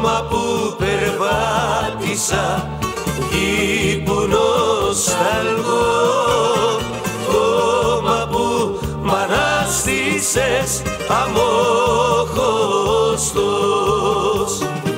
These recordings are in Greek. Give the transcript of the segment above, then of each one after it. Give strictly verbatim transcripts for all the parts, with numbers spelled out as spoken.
χώμα που περπάτησα, γη που νοσταλγώ, χώμα που μ' ανάστησες αμόχωστος.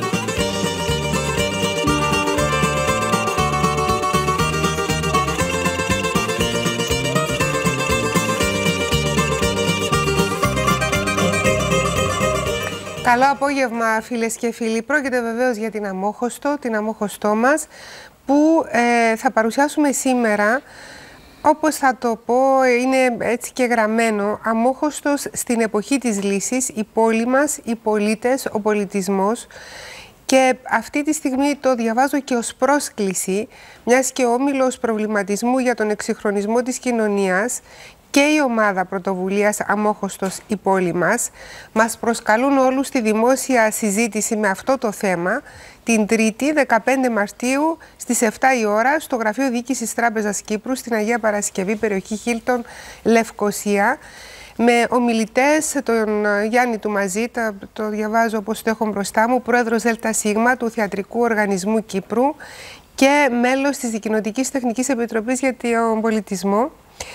Καλό απόγευμα, φίλες και φίλοι. Πρόκειται βεβαίως για την Αμόχωστο, την Αμόχωστό μας, που ε, θα παρουσιάσουμε σήμερα. Όπως θα το πω, είναι έτσι και γραμμένο, αμόχωστος στην εποχή της Λύσης, η πόλη μας, οι πολίτες, ο πολιτισμός. Και αυτή τη στιγμή το διαβάζω και ως πρόσκληση, μιας και όμιλος προβληματισμού για τον εξυγχρονισμό της κοινωνίας και η ομάδα πρωτοβουλίας Αμόχωστος η πόλη μας μας προσκαλούν όλους στη δημόσια συζήτηση με αυτό το θέμα την Τρίτη, δεκαπέντε Μαρτίου, στις επτά η ώρα, στο Γραφείο Διοίκησης Τράπεζας Κύπρου, στην Αγία Παρασκευή, περιοχή Χίλτον, Λευκοσία, με ομιλητές τον Γιάννη του Μαζί, το διαβάζω όπως το έχω μπροστά μου, πρόεδρος ΔΣ του Θεατρικού Οργανισμού Κύπρου και μέλος της Δικοινοτικής Τεχνικής Επιτροπής για τον Πολιτισμό,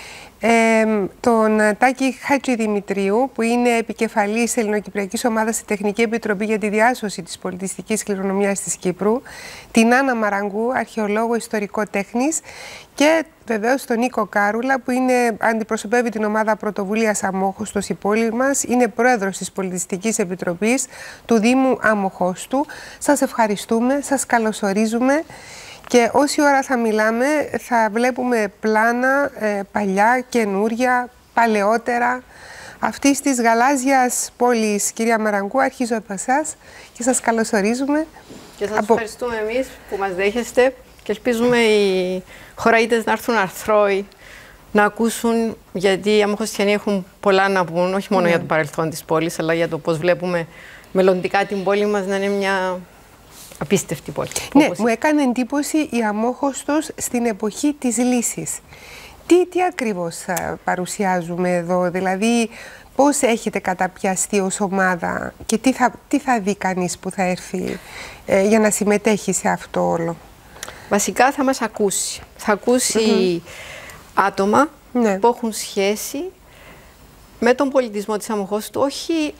Ε, τον Τάκη Χατζηδημητρίου, που είναι επικεφαλής Ελληνοκυπριακής Ομάδας στη Τεχνική Επιτροπή για τη Διάσωση της Πολιτιστικής Κληρονομιάς της Κύπρου, την Άννα Μαραγκού, αρχαιολόγο ιστορικό τέχνης, και βεβαίως τον Νίκο Κάρουλα, που είναι, αντιπροσωπεύει την ομάδα πρωτοβουλίας Αμόχωστος η πόλη μας, είναι πρόεδρος της Πολιτιστικής Επιτροπής του Δήμου Αμοχώστου. Σας ευχαριστούμε, σας καλωσορίζουμε. Και όση ώρα θα μιλάμε θα βλέπουμε πλάνα ε, παλιά, καινούρια, παλαιότερα αυτής της γαλάζιας πόλης. Κυρία Μαραγκού, αρχίζω από εσάς και σας καλωσορίζουμε. Και σας από... ευχαριστούμε εμείς που μας δέχεστε και ελπίζουμε οι χωραΐτες να έρθουν αρθρώοι να ακούσουν, γιατί οι Αμοχωστιανοί έχουν πολλά να πούν, όχι μόνο ναι. για το παρελθόν της πόλης, αλλά για το πώς βλέπουμε μελλοντικά την πόλη μας να είναι μια απίστευτη πόλη. Ναι, μου έκανε εντύπωση η Αμόχωστος στην εποχή της Λύσης. Τι, τι ακριβώς παρουσιάζουμε εδώ, δηλαδή πώς έχετε καταπιαστεί ως ομάδα και τι θα, τι θα δει κανείς που θα έρθει ε, για να συμμετέχει σε αυτό όλο? Βασικά θα μας ακούσει. Θα ακούσει mm-hmm. άτομα ναι. που έχουν σχέση με τον πολιτισμό της Αμοχώστου, όχι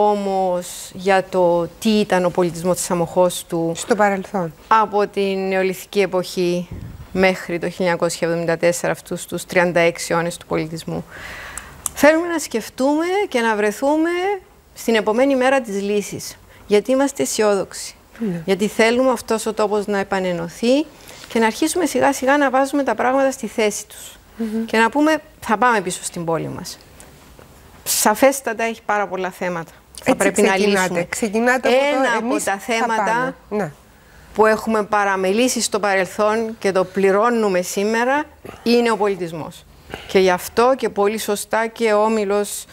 όμως για το τι ήταν ο πολιτισμός της Αμοχώστου στο παρελθόν, από την νεολιθική εποχή μέχρι το χίλια εννιακόσια εβδομήντα τέσσερα, αυτούς τους τριάντα έξι αιώνες του πολιτισμού. Θέλουμε να σκεφτούμε και να βρεθούμε στην επομένη μέρα της Λύσης, γιατί είμαστε αισιόδοξοι, ναι. γιατί θέλουμε αυτός ο τόπος να επανενωθεί και να αρχίσουμε σιγά σιγά να βάζουμε τα πράγματα στη θέση τους mm-hmm. και να πούμε θα πάμε πίσω στην πόλη μας. Σαφέστατα έχει πάρα πολλά θέματα. Θα Έτσι πρέπει ξεκινάτε. να λύσουμε. Ξεκινάτε από Ένα το, από τα θέματα ναι. που έχουμε παραμελήσει στο παρελθόν και το πληρώνουμε σήμερα είναι ο πολιτισμός. Και γι' αυτό και πολύ σωστά και ο όμιλος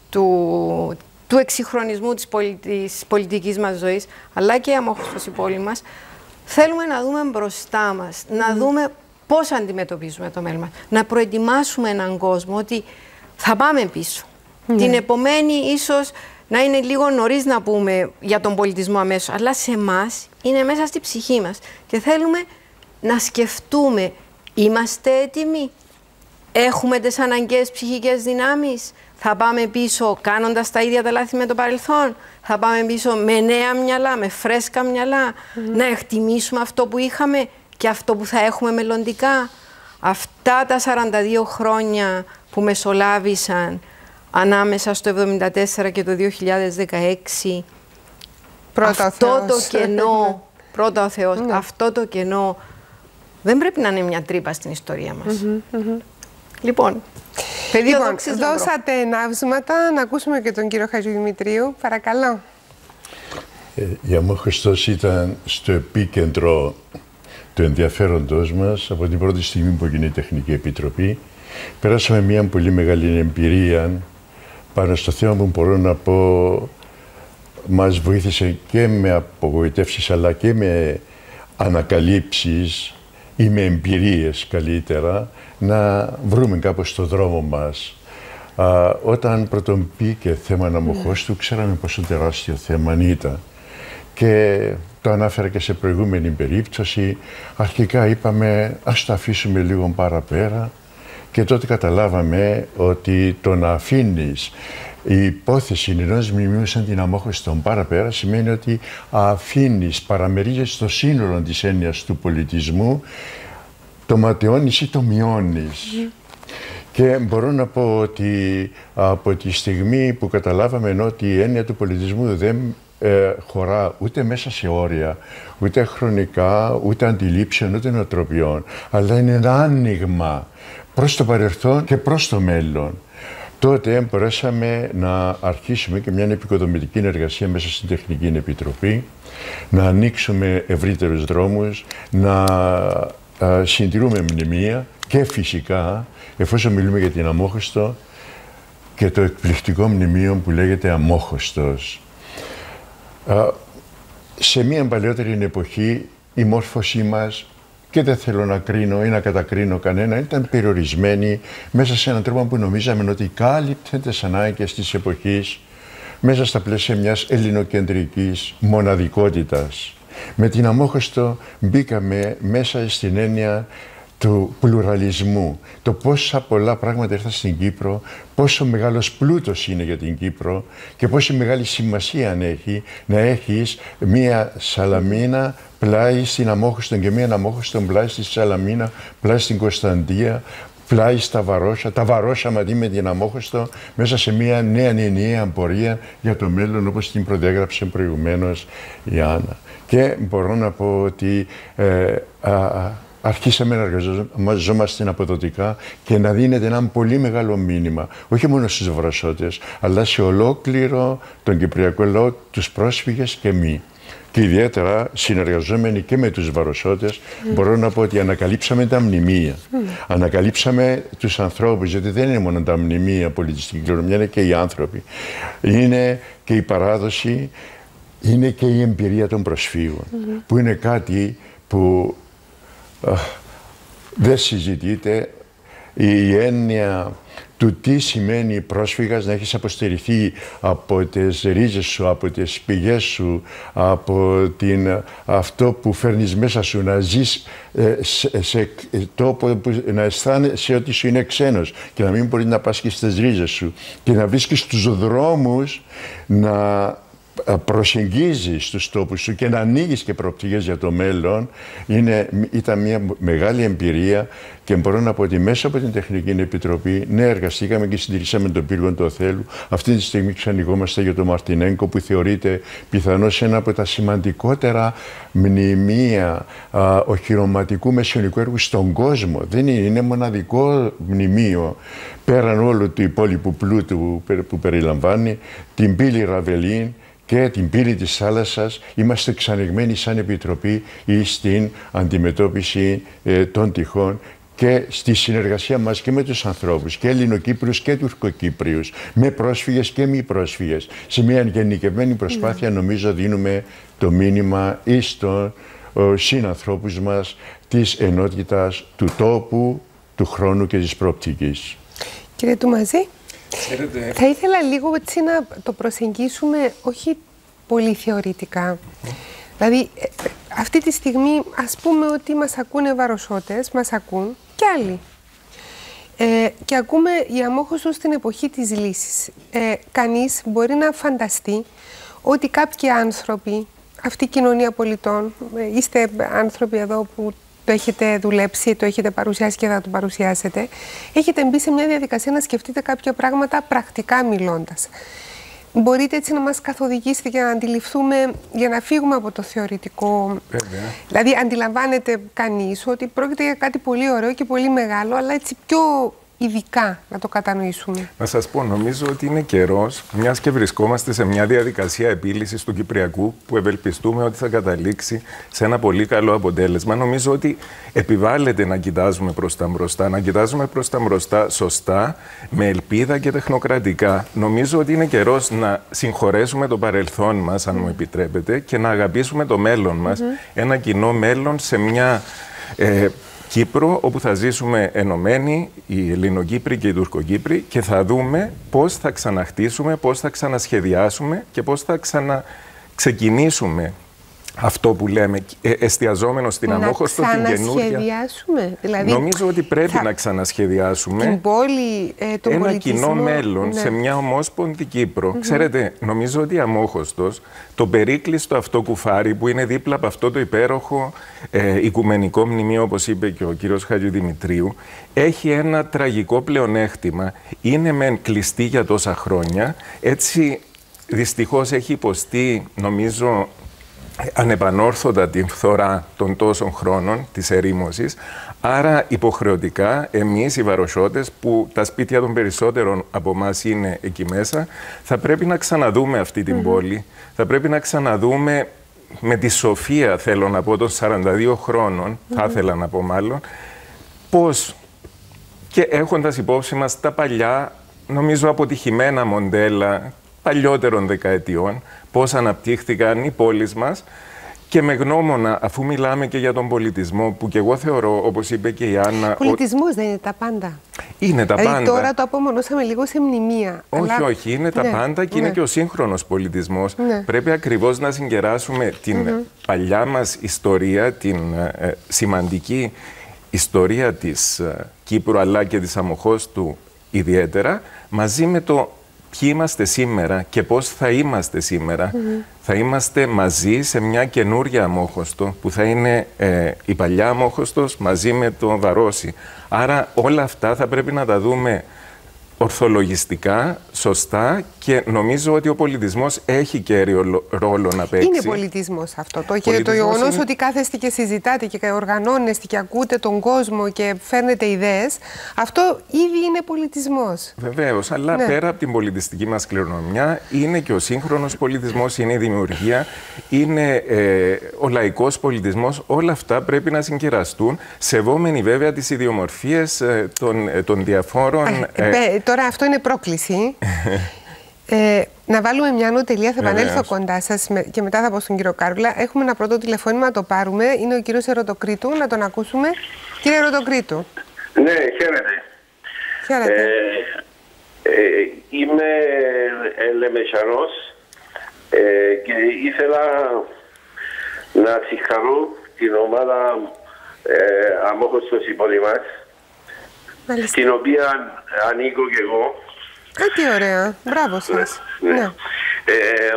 του, του εξυγχρονισμού της, πολι, της πολιτικής μας ζωής, αλλά και η Αμόχωστος η πόλη μας, θέλουμε να δούμε μπροστά μας, mm. να δούμε πώς αντιμετωπίζουμε το μέλλον μας, να προετοιμάσουμε έναν κόσμο ότι θα πάμε πίσω. Ναι. Την επομένη ίσως να είναι λίγο νωρίς να πούμε για τον πολιτισμό αμέσως, αλλά σε εμάς είναι μέσα στη ψυχή μας και θέλουμε να σκεφτούμε, είμαστε έτοιμοι, έχουμε τις αναγκαίες ψυχικές δυνάμεις, θα πάμε πίσω κάνοντας τα ίδια τα λάθη με το παρελθόν, θα πάμε πίσω με νέα μυαλά, με φρέσκα μυαλά, mm-hmm. να εκτιμήσουμε αυτό που είχαμε και αυτό που θα έχουμε μελλοντικά. Αυτά τα σαράντα δύο χρόνια που μεσολάβησαν ανάμεσα στο εβδομήντα τέσσερα και το δύο χιλιάδες δεκαέξι, πρώτα αυτό ο το κενό, πρώτα ο Θεός, ναι. αυτό το κενό δεν πρέπει να είναι μια τρύπα στην ιστορία μας. Mm-hmm, mm-hmm. Λοιπόν, πεδίο λοιπόν δόξης δώσατε ενάυσματα, να ακούσουμε και τον κύριο Χατζηδημητρίου, παρακαλώ. Ε, η Αμόχωστος ήταν στο επίκεντρο του ενδιαφέροντος μας από την πρώτη στιγμή που έγινε η Τεχνική Επιτροπή. Περάσαμε μια πολύ μεγάλη εμπειρία πάνω στο θέμα που μπορώ να πω μας βοήθησε και με απογοητεύσεις αλλά και με ανακαλύψεις ή με εμπειρίες καλύτερα να βρούμε κάπως το δρόμο μας. Α, όταν πρώτον μπήκε θέμα Αμοχώστου, ξέραμε πόσο τεράστιο θέμα ήταν. Και το ανάφερα και σε προηγούμενη περίπτωση. Αρχικά είπαμε ας το αφήσουμε λίγο παραπέρα και τότε καταλάβαμε ότι το να αφήνεις η υπόθεση ενός μνημείου σαν την Αμόχωστον παραπέρα σημαίνει ότι αφήνεις, παραμερίζεις το σύνολο της έννοιας του πολιτισμού, το ματαιώνεις ή το μειώνεις. Mm. Και μπορώ να πω ότι από τη στιγμή που καταλάβαμε ότι η έννοια του πολιτισμού δεν ε, χωρά ούτε μέσα σε όρια, ούτε χρονικά, ούτε αντιλήψεων, ούτε νοοτροπιών, αλλά είναι ένα άνοιγμα προς το παρελθόν και προς το μέλλον, τότε μπορέσαμε να αρχίσουμε και μια επικοδομητική εργασία μέσα στην Τεχνική Επιτροπή, να ανοίξουμε ευρύτερους δρόμους, να α, συντηρούμε μνημεία και φυσικά, εφόσον μιλούμε για την Αμόχωστο, και το εκπληκτικό μνημείο που λέγεται Αμόχωστος. Α, σε μια παλαιότερη εποχή η μόρφωσή μας, και δεν θέλω να κρίνω ή να κατακρίνω κανένα, ήταν περιορισμένη μέσα σε έναν τρόπο που νομίζαμε ότι κάλυπτε τις ανάγκες της εποχής μέσα στα πλαίσια μιας ελληνοκεντρικής μοναδικότητας. Με την Αμόχωστο μπήκαμε μέσα στην έννοια του πλουραλισμού, το πόσα πολλά πράγματα ήρθαν στην Κύπρο, πόσο μεγάλος πλούτος είναι για την Κύπρο και πόση μεγάλη σημασία αν έχει να έχεις μία Σαλαμίνα πλάι στην Αμόχωστο και μία Αμόχωστο πλάι στη Σαλαμίνα, πλάι στην Κωνσταντία, πλάι στα Βαρόσα, τα Βαρόσα μαζί με την Αμόχωστο, μέσα σε μία νέα ενιαία πορεία για το μέλλον, όπως την προδιάγραψε προηγουμένως η Άννα. Και μπορώ να πω ότι ε, α, αρχίσαμε να εργαζόμαστε αποδοτικά και να δίνεται ένα πολύ μεγάλο μήνυμα, όχι μόνο στους Βαροσώτες, αλλά σε ολόκληρο τον Κυπριακό λαό, τους πρόσφυγες και μη. Και ιδιαίτερα συνεργαζόμενοι και με τους Βαροσώτες, mm. μπορώ να πω ότι ανακαλύψαμε τα μνημεία, mm. ανακαλύψαμε τους ανθρώπους, γιατί δεν είναι μόνο τα μνημεία πολιτιστική κληρονομιά, είναι και οι άνθρωποι. Είναι και η παράδοση, είναι και η εμπειρία των προσφύγων, mm. που είναι κάτι που α, δεν συζητείται. Η έννοια του τι σημαίνει πρόσφυγας, να έχεις αποστερηθεί από τις ρίζες σου, από τις πηγές σου, από την, αυτό που φέρνεις μέσα σου, να ζεις ε, σε, σε τόπο που να αισθάνεσαι ότι σου είναι ξένος και να μην μπορείς να πας και στις ρίζες σου και να βρίσκεις τους δρόμους να προσεγγίζεις τους τόπους σου και να ανοίγεις και προοπτικές για το μέλλον, είναι, ήταν μια μεγάλη εμπειρία και μπορώ να πω ότι μέσα από την Τεχνική Επιτροπή, ναι, εργαστήκαμε και συντηρήσαμε τον πύργο του Οθέλου. Αυτή τη στιγμή ξανοιγόμαστε για τον Μαρτινέγκο, που θεωρείται πιθανώς ένα από τα σημαντικότερα μνημεία α, οχυρωματικού μεσαιωνικού έργου στον κόσμο. Δεν είναι, είναι μοναδικό μνημείο πέραν όλου του υπόλοιπου πλούτου που περιλαμβάνει, την πύλη Ραβελίν και την πύλη της θάλασσας. Είμαστε εξανοιγμένοι σαν Επιτροπή ή στην αντιμετώπιση ε, των τυχών και στη συνεργασία μας και με τους ανθρώπους, και Ελληνοκύπριους και Τουρκοκύπριους, με πρόσφυγες και μη πρόσφυγες. Σε μια γενικευμένη προσπάθεια mm. νομίζω δίνουμε το μήνυμα εις των συνανθρώπους μας της ενότητας του τόπου, του χρόνου και της προοπτικής. Κύριε Τουμαζή, Ξέρετε... θα ήθελα λίγο έτσι να το προσεγγίσουμε όχι πολύ θεωρητικά. Mm. Δηλαδή, αυτή τη στιγμή ας πούμε ότι μας ακούνε Βαροσώτες, μας ακούν και άλλοι. Ε, και ακούμε η Αμόχωστο στην εποχή της λύσης. Ε, κανείς μπορεί να φανταστεί ότι κάποιοι άνθρωποι, αυτή η κοινωνία πολιτών, ε, είστε άνθρωποι εδώ που το έχετε δουλέψει, το έχετε παρουσιάσει και θα το παρουσιάσετε, έχετε μπει σε μια διαδικασία να σκεφτείτε κάποια πράγματα πρακτικά μιλώντας. Μπορείτε έτσι να μας καθοδηγήσετε για να αντιληφθούμε, για να φύγουμε από το θεωρητικό. Βέβαια. Δηλαδή, αντιλαμβάνεται κανείς ότι πρόκειται για κάτι πολύ ωραίο και πολύ μεγάλο, αλλά έτσι πιο ειδικά να το κατανοήσουμε. Να σας πω, νομίζω ότι είναι καιρός, μιας και βρισκόμαστε σε μια διαδικασία επίλυσης του Κυπριακού, που ευελπιστούμε ότι θα καταλήξει σε ένα πολύ καλό αποτέλεσμα. Νομίζω ότι επιβάλλεται να κοιτάζουμε προς τα μπροστά, να κοιτάζουμε προς τα μπροστά σωστά, με ελπίδα και τεχνοκρατικά. Νομίζω ότι είναι καιρός να συγχωρέσουμε το παρελθόν μας, αν mm. μου επιτρέπετε, και να αγαπήσουμε το μέλλον μας, mm-hmm. ένα κοινό μέλλον σε μια ε, Κύπρο, όπου θα ζήσουμε ενωμένοι, οι Ελληνοκύπροι και οι Τουρκοκύπροι, και θα δούμε πώς θα ξαναχτίσουμε, πώς θα ξανασχεδιάσουμε και πώς θα ξαναξεκινήσουμε αυτό που λέμε, ε, εστιαζόμενο στην Αμμόχωστο, την καινούργια. Να ξανασχεδιάσουμε. Δηλαδή, νομίζω ότι πρέπει θα... να ξανασχεδιάσουμε την πόλη, ε, τον ένα πολιτισμό, κοινό μέλλον, ναι, σε μια ομόσπονδη Κύπρο. Mm-hmm. Ξέρετε, νομίζω ότι η Αμμόχωστος, το περίκλειστο αυτό κουφάρι που είναι δίπλα από αυτό το υπέροχο ε, οικουμενικό μνημείο, όπως είπε και ο κύριος Χατζηδημητρίου, έχει ένα τραγικό πλεονέκτημα. Είναι μεν κλειστή για τόσα χρόνια, έτσι δυστυχώς έχει υποστεί, νομίζω, ανεπανόρθωτα την φθορά των τόσων χρόνων της ερήμωσης. Άρα υποχρεωτικά εμείς οι βαροσιώτες, που τα σπίτια των περισσότερων από εμάς είναι εκεί μέσα, θα πρέπει να ξαναδούμε αυτή την mm-hmm. πόλη. Θα πρέπει να ξαναδούμε με τη σοφία, θέλω να πω, των σαράντα δύο χρόνων, mm-hmm. θα ήθελα να πω μάλλον, πώς, και έχοντας υπόψη μας τα παλιά, νομίζω αποτυχημένα μοντέλα παλιότερων δεκαετιών, πώς αναπτύχθηκαν οι πόλεις μας, και με γνώμονα, αφού μιλάμε και για τον πολιτισμό, που και εγώ θεωρώ, όπως είπε και η Άννα... Πολιτισμός δεν είναι τα πάντα. Είναι τα δηλαδή, πάντα. Τώρα το απομονώσαμε λίγο σε μνημεία. Όχι, αλλά... όχι, είναι τα ναι, πάντα και ναι. είναι και ο σύγχρονος πολιτισμός. Ναι. Πρέπει ακριβώς να συγκεράσουμε την mm-hmm. παλιά μας ιστορία, την ε, σημαντική ιστορία της ε, Κύπρου, αλλά και της Αμμοχώστου ιδιαίτερα, μαζί με το ποιοι είμαστε σήμερα και πώς θα είμαστε σήμερα. Mm-hmm. Θα είμαστε μαζί σε μια καινούρια Αμμόχωστο, που θα είναι ε, η παλιά Αμμόχωστος μαζί με το Βαρόσι. Άρα όλα αυτά θα πρέπει να τα δούμε ορθολογιστικά, σωστά, και νομίζω ότι ο πολιτισμός έχει κέριο ρόλο να παίξει. Είναι πολιτισμός αυτό. Το, και το γεγονός είναι... ότι κάθεστε και συζητάτε και οργανώνεστε και ακούτε τον κόσμο και φέρνετε ιδέες, αυτό ήδη είναι πολιτισμός. Βεβαίως, αλλά ναι. πέρα από την πολιτιστική μας κληρονομιά, είναι και ο σύγχρονος πολιτισμός, είναι η δημιουργία, είναι ε, ο λαϊκός πολιτισμός. Όλα αυτά πρέπει να συγκεραστούν, σεβόμενοι βέβαια τις ιδιομορφίες ε, των, ε, των διαφόρων... Ε, Τώρα αυτό είναι πρόκληση. ε, να βάλουμε μια νοτελεία, θα επανέλθω κοντά σας και μετά θα πω στον κύριο Κάρουλα. Έχουμε ένα πρώτο τηλεφώνημα, να το πάρουμε. Είναι ο κύριος Ερωτοκρίτου, να τον ακούσουμε. Κύριε Ερωτοκρίτου. Ναι, χαίρετε. Χαίρετε. Ε, ε, είμαι Λεμεσανός ε, και ήθελα να συγχαρώ την ομάδα ε, Αμμόχωστος Υπόδημας, στην οποία ανήκω και εγώ. Α, τι ωραία. Μπράβο σας. Ναι. Ναι. Ε, ε,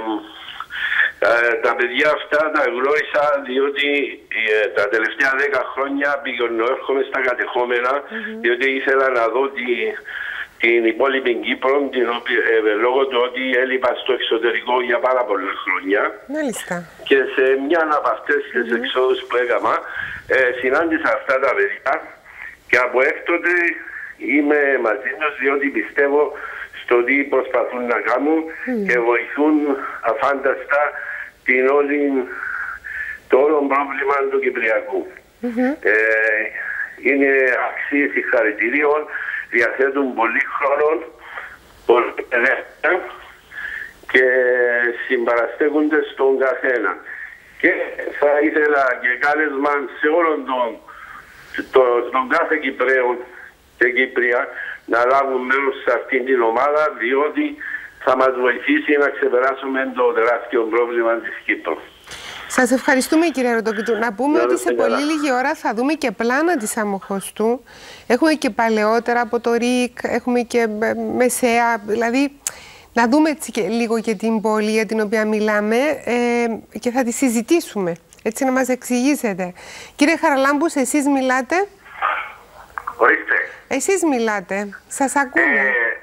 ε, τα παιδιά αυτά τα γνώρισα διότι ε, τα τελευταία δέκα χρόνια πηγαίνω, έρχομαι στα κατεχόμενα, mm-hmm. διότι ήθελα να δω τη, την υπόλοιπη Κύπρο, την οποία, ε, λόγω του ότι έλειπα στο εξωτερικό για πάρα πολλά χρόνια. Μάλιστα. Και σε μια από αυτές τις mm-hmm. εξόδους που έκανα, ε, συνάντησα αυτά τα παιδιά. Και από έκτοτε είμαι μαζί τους, διότι πιστεύω στο τι προσπαθούν να κάνουν mm. και βοηθούν αφάνταστα την όλη, το όλο πρόβλημα του Κυπριακού. Mm-hmm. Ε, είναι αξίες συγχαρητηρίων, διαθέτουν πολύ χρόνο, πολύ ελεύθερα και συμπαραστέκονται στον καθένα. Και θα ήθελα και κάλεσμα σε όλον τον Το, τον κάθε Κυπραίο και Κύπρια να λάβουν μέρος σε αυτήν την ομάδα, διότι θα μας βοηθήσει να ξεπεράσουμε το τεράστιο πρόβλημα της Κύπρου. Σας ευχαριστούμε, κύριε Ρωτοκρίτου. Να πούμε να ότι σε πολύ καλά. λίγη ώρα θα δούμε και πλάνα της Αμμοχωστού. Έχουμε και παλαιότερα από το ΡΙΚ, έχουμε και μεσαία, δηλαδή να δούμε έτσι και λίγο και την πόλη για την οποία μιλάμε ε, και θα τη συζητήσουμε. Έτσι να μας εξηγήσετε. Κύριε Χαραλάμπους, εσείς μιλάτε. Ορίστε. Εσείς μιλάτε. Σας ακούμε. Ε,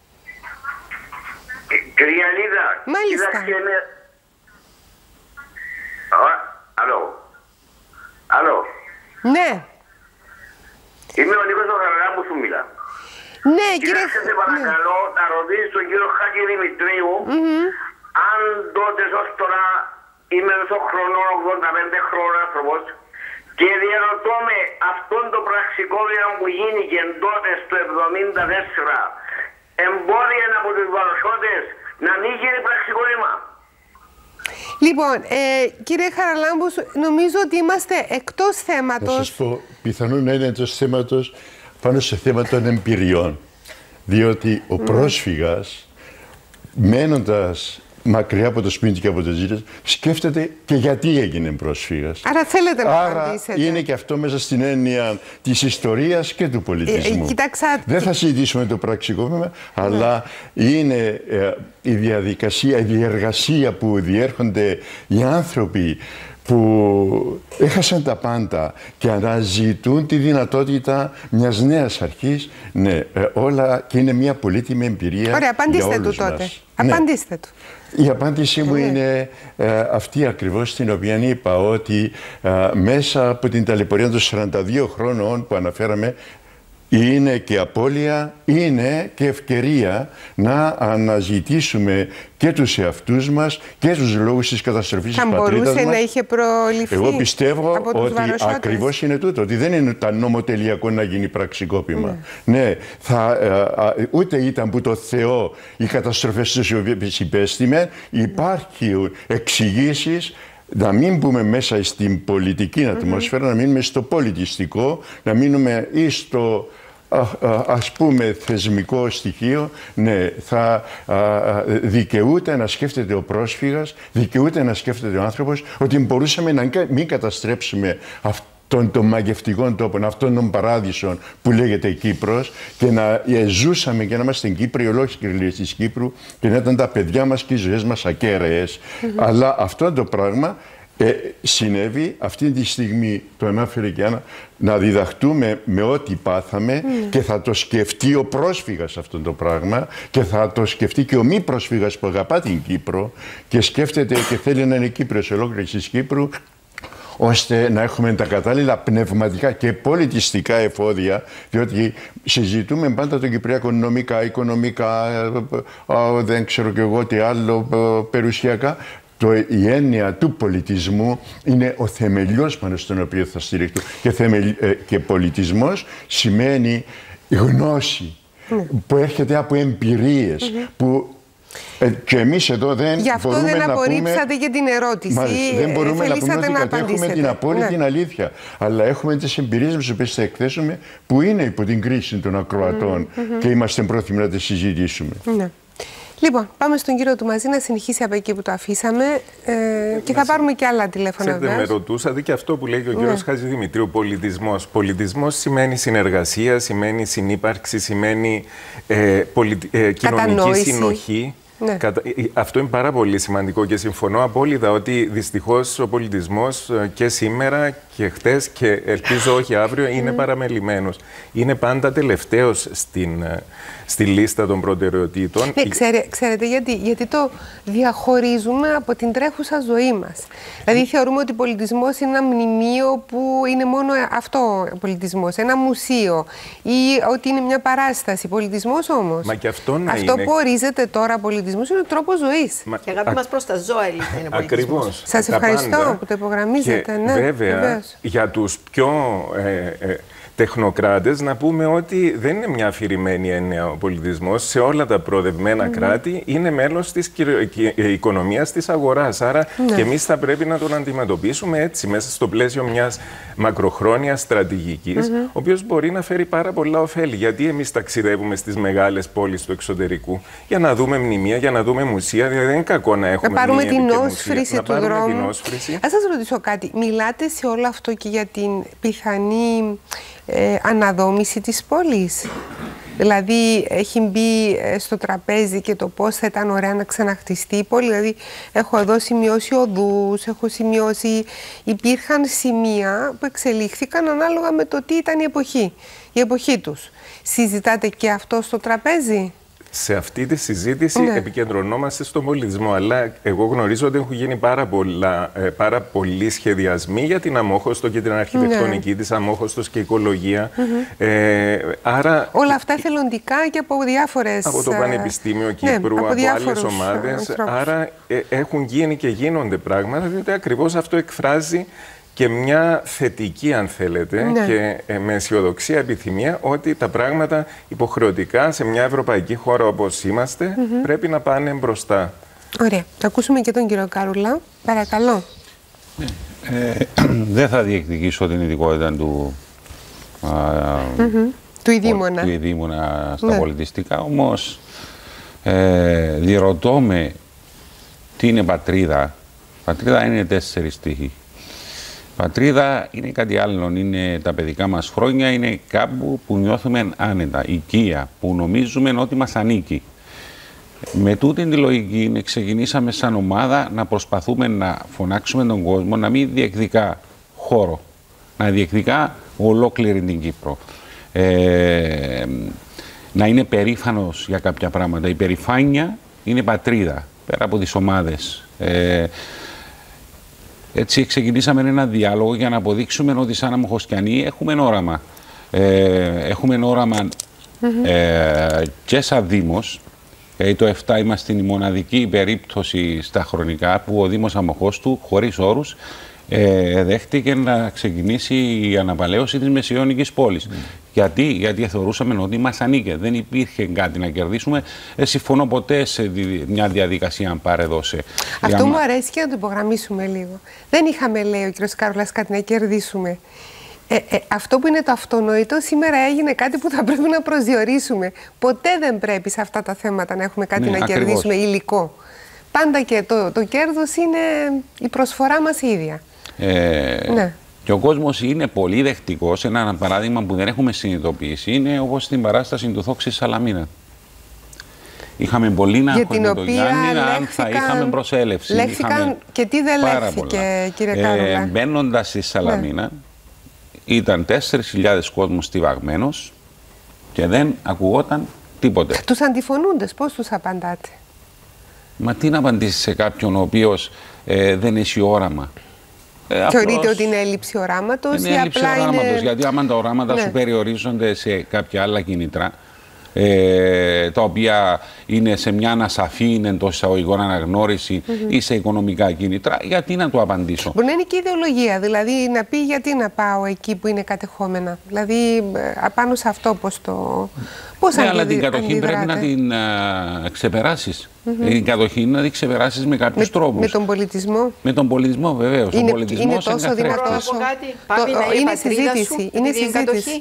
κυρία Λίδα. Μάλιστα. Με... Αλλό. Αλλό. Ναι. Είμαι ο Νίκος ο Χαραλάμπους που μιλά. Ναι, κύριε... Κοίταξε, σε παρακαλώ, ναι. να ρωτήσεις τον κύριο Χατζηδημητρίου mm-hmm. αν τότε ως τώρα είμαι στο χρόνο ογδόντα πέντε χρόνων άνθρωπος και διαρωτώ με αυτόν το πραξικόπημα που γίνηκε τότε στο εβδομήντα τέσσερα εμπόδια από τους βαροσιώτες να μην γίνει πραξικόπημα. Λοιπόν, ε, κύριε Χαραλάμπους, νομίζω ότι είμαστε εκτός θέματος. Να σας πω, πιθανόν να είναι εκτός θέματος πάνω σε θέμα των εμπειριών. Διότι ο mm. πρόσφυγας, μένοντας μακριά από το σπίτι και από το ζήτες, σκέφτεται και γιατί έγινε πρόσφυγας. Άρα θέλετε να Άρα απαντήσετε. είναι και αυτό μέσα στην έννοια της ιστορίας και του πολιτισμού. Ε, ε, κοιτάξα... Δεν θα συζητήσουμε το πραξικόπημα, ναι. αλλά είναι ε, η διαδικασία, η διεργασία που διέρχονται οι άνθρωποι που έχασαν τα πάντα και αναζητούν τη δυνατότητα μιας νέας αρχής, ναι, ε, όλα και είναι μια πολύτιμη εμπειρία. Ωραία, απαντήστε για του όλους τότε. μας. Απαντήστε του. Η απάντησή μου είναι ε, αυτή ακριβώς, την οποία είπα, ότι ε, μέσα από την ταλαιπωρία των σαράντα δύο χρόνων που αναφέραμε, είναι και απώλεια, είναι και ευκαιρία να αναζητήσουμε και τους εαυτούς μας και τους λόγους της καταστροφής της πατρίδας μας. Θα μπορούσε να είχε προληφθεί. Εγώ πιστεύω από τους ότι βαροσότες. Ακριβώς είναι τούτο, ότι δεν είναι τα νομοτελειακό να γίνει πραξικόπημα. Ναι, ναι θα, ε, ε, ούτε ήταν που το Θεό οι καταστροφές τους οποίες υπέστημε, υπάρχουν εξηγήσεις. Να μην μπούμε μέσα στην πολιτική ατμόσφαιρα, mm-hmm. να μείνουμε στο πολιτιστικό, να μείνουμε ή στο α, α, ας πούμε θεσμικό στοιχείο. Ναι, θα α, α, δικαιούται να σκέφτεται ο πρόσφυγας, δικαιούται να σκέφτεται ο άνθρωπος ότι μπορούσαμε να μην καταστρέψουμε αυτό των, των μαγευτικών τόπων, αυτών των παράδεισων που λέγεται Κύπρος, και να ζούσαμε και να είμαστε Κύπροι, ολόκληροι της Κύπρου, και να ήταν τα παιδιά μας και οι ζωές μας ακέραίες. Mm-hmm. Αλλά αυτό το πράγμα ε, συνέβη αυτή τη στιγμή, το ανάφερε και Άννα, να διδαχτούμε με ό,τι πάθαμε mm. και θα το σκεφτεί ο πρόσφυγας αυτό το πράγμα και θα το σκεφτεί και ο μη πρόσφυγας που αγαπά την Κύπρο και σκέφτεται και θέλει να είναι Κύπριος ολόκληρης της Κύπρου, ώστε να έχουμε τα κατάλληλα πνευματικά και πολιτιστικά εφόδια, διότι συζητούμε πάντα το Κυπριακό νομικά, οικονομικά, δεν ξέρω και εγώ τι άλλο, περιουσιακά. Το, η έννοια του πολιτισμού είναι ο θεμελιός πάνω στον οποίο θα στηριχτούν. Και, θεμελ, και πολιτισμός σημαίνει γνώση mm. που έρχεται από εμπειρίες, mm-hmm. που Ε, και εμείς εδώ δεν Γι' αυτό μπορούμε δεν να απορρίψατε πούμε, για την ερώτηση. Μάλιστα, δεν μπορούμε ε, να πούμε ότι να κατέχουμε την απόλυτη ναι. αλήθεια. Αλλά έχουμε τις εμπειρίες μας που θα εκθέσουμε, που είναι υπό την κρίση των ακροατών mm-hmm. και είμαστε πρόθυμοι να τις συζητήσουμε. Ναι. Λοιπόν, πάμε στον κύριο του μαζί να συνεχίσει από εκεί που το αφήσαμε ε, και θα πάρουμε και άλλα τηλέφωνα. Ξέρετε, με ρωτούσατε και αυτό που λέει και ο κύριος ναι. Χατζηδημητρίου, πολιτισμός. Πολιτισμός σημαίνει συνεργασία, σημαίνει συνύπαρξη, σημαίνει ε, πολι... ε, κοινωνική Κατανόηση. συνοχή. Ναι. Κατα... Αυτό είναι πάρα πολύ σημαντικό και συμφωνώ απόλυτα ότι δυστυχώς ο πολιτισμός και σήμερα και χτες και ελπίζω όχι αύριο είναι mm. παραμελημένος. Είναι πάντα τελευταίος στην, στη λίστα των προτεραιοτήτων. Ναι, ξέρε, ξέρετε γιατί, γιατί το διαχωρίζουμε από την τρέχουσα ζωή μας. Δηλαδή θεωρούμε ότι ο πολιτισμός είναι ένα μνημείο που είναι μόνο αυτό ο πολιτισμός, ένα μουσείο ή ότι είναι μια παράσταση. Πολιτισμός όμως, Μα και αυτό να αυτό είναι... που ορίζεται τώρα πολιτισμός είναι ο τρόπος ζωής. Μα... Και αγάπη μας προς τα ζώα είναι πολιτισμός. Ακριβώς. Σας ευχαριστώ που το υπογραμμίζετε. Και ναι, βέβαια, βεβαίως. Για τους πιο ε, ε, τεχνοκράτες να πούμε ότι δεν είναι μια αφηρημένη έννοια ο πολιτισμός. Σε όλα τα προοδευμένα mm-hmm. κράτη είναι μέλος της οικονομίας της αγοράς. Άρα ναι. και εμείς θα πρέπει να τον αντιμετωπίσουμε έτσι, μέσα στο πλαίσιο μιας μακροχρόνιας στρατηγικής, mm-hmm. ο οποίος μπορεί να φέρει πάρα πολλά ωφέλη. Γιατί εμείς ταξιδεύουμε στις μεγάλες πόλεις του εξωτερικού για να δούμε μνημεία, για να δούμε μουσεία. Δηλαδή δεν είναι κακό να έχουμε να πάρουμε μνημεία την όσφρηση του δρόμου. Ας σας ρωτήσω κάτι. Μιλάτε σε όλο αυτό και για την πιθανή ε, αναδόμηση της πόλης. Δηλαδή έχει μπει στο τραπέζι και το πώς θα ήταν ωραία να ξαναχτιστεί η πόλη. Δηλαδή έχω εδώ σημειώσει οδούς, έχω σημειώσει... Υπήρχαν σημεία που εξελίχθηκαν ανάλογα με το τι ήταν η εποχή, η εποχή τους. Συζητάτε και αυτό στο τραπέζι? Σε αυτή τη συζήτηση ναι. επικεντρωνόμαστε στον πολιτισμό, αλλά εγώ γνωρίζω ότι έχουν γίνει πάρα, πολλά, πάρα πολλοί σχεδιασμοί για την Αμόχωστο και την αρχιτεκτονική ναι. της Αμόχωστος και οικολογία. Mm-hmm. ε, άρα, όλα αυτά εθελοντικά και από διάφορες... Από το Πανεπιστήμιο Κύπρου, ναι, από, από άλλες ομάδες. Ανθρώπους. Άρα ε, έχουν γίνει και γίνονται πράγματα, διότι ακριβώς αυτό εκφράζει και μια θετική, αν θέλετε, ναι. και ε, με αισιοδοξία επιθυμία ότι τα πράγματα υποχρεωτικά σε μια ευρωπαϊκή χώρα όπως είμαστε mm-hmm. πρέπει να πάνε μπροστά. Ωραία. Θα ακούσουμε και τον κύριο Καρούλα. Παρακαλώ. Ε, δεν θα διεκδικήσω την ειδικότητα του, α, mm-hmm. του Ειδήμονα, του Ειδήμονα στα ναι. πολιτιστικά, όμως ε, διερωτώ με Τι είναι πατρίδα? Πατρίδα είναι τέσσερις στίχοι. Πατρίδα είναι κάτι άλλο, είναι τα παιδικά μας χρόνια, είναι κάπου που νιώθουμε άνετα, οικία, που νομίζουμε ότι μας ανήκει. Με τούτη τη λογική ξεκινήσαμε σαν ομάδα να προσπαθούμε να φωνάξουμε τον κόσμο να μην διεκδικά χώρο, να διεκδικά ολόκληρη την Κύπρο. Ε, να είναι περήφανος για κάποια πράγματα. Η περηφάνεια είναι πατρίδα, πέρα από τις ομάδες. Ε, έτσι ξεκινήσαμε ένα διάλογο για να αποδείξουμε ότι σαν Αμμοχωστιανοί έχουμε όραμα. Ε, έχουμε όραμα mm-hmm. ε, και σαν Δήμος. Ε, το επτά είμαστε η μοναδική περίπτωση στα χρονικά που ο Δήμος Αμμοχώστου, χωρίς όρους, ε, δέχτηκε να ξεκινήσει η αναπαλαίωση της Μεσαιώνικης πόλης. Mm. Γιατί? Γιατί θεωρούσαμε ότι μας ανήκε. Δεν υπήρχε κάτι να κερδίσουμε. Ε, συμφωνώ ποτέ σε μια διαδικασία αν πάρε-δώσε. Αυτό μου αρέσει και να το υπογραμμίσουμε λίγο. Δεν είχαμε, λέει ο κ. Κάρουλας, κάτι να κερδίσουμε. Ε, ε, αυτό που είναι το αυτονόητο, σήμερα έγινε κάτι που θα πρέπει να προσδιορίσουμε. Ποτέ δεν πρέπει σε αυτά τα θέματα να έχουμε κάτι ναι, να ακριβώς. κερδίσουμε υλικό. Πάντα και το, το κέρδος είναι η προσφορά μας ίδια. Ε, ναι. Και ο κόσμος είναι πολύ δεχτικός. Ένα παράδειγμα που δεν έχουμε συνειδητοποιήσει είναι όπως στην παράσταση του Θόξη Σαλαμίνα. Είχαμε πολύ να έχουμε με τον Γιάννη, αν θα είχαμε προσέλευση. Λέχθηκαν είχαμε και τι δεν λέχθηκε, κύριε Κάρουλα. Ε, μπαίνοντας στη Σαλαμίνα, ναι. ήταν τέσσερις χιλιάδες κόσμος στιβαγμένος και δεν ακουγόταν τίποτε. Τους αντιφωνούντες, πώς τους απαντάτε? Μα τι να απαντήσει σε κάποιον ο οποίος ε, δεν έχει όραμα? Ε, Θεωρείτε ότι είναι έλλειψη οράματος είναι ή έλλειψη απλά οράματος, είναι... γιατί άμα τα οράματα ναι. σου περιορίζονται σε κάποια άλλα κίνητρα, ε, τα οποία είναι σε μια ανασαφή εντός εισαγωγικών αναγνώριση mm-hmm. ή σε οικονομικά κίνητρα, γιατί να του απαντήσω? Μπορεί να είναι και ιδεολογία, δηλαδή να πει γιατί να πάω εκεί που είναι κατεχόμενα. Δηλαδή απάνω σε αυτό πώς το... Πώς ναι, αλλά την κατοχή αντιδράτε. Πρέπει να την α, ξεπεράσεις. Mm-hmm. Την κατοχή να την ξεπεράσεις με κάποιους με, τρόπους. Με τον πολιτισμό. Με τον πολιτισμό βεβαίως. Είναι, ο πολιτισμός είναι τόσο δυνατός. Είναι συζήτηση. Είναι συζήτηση.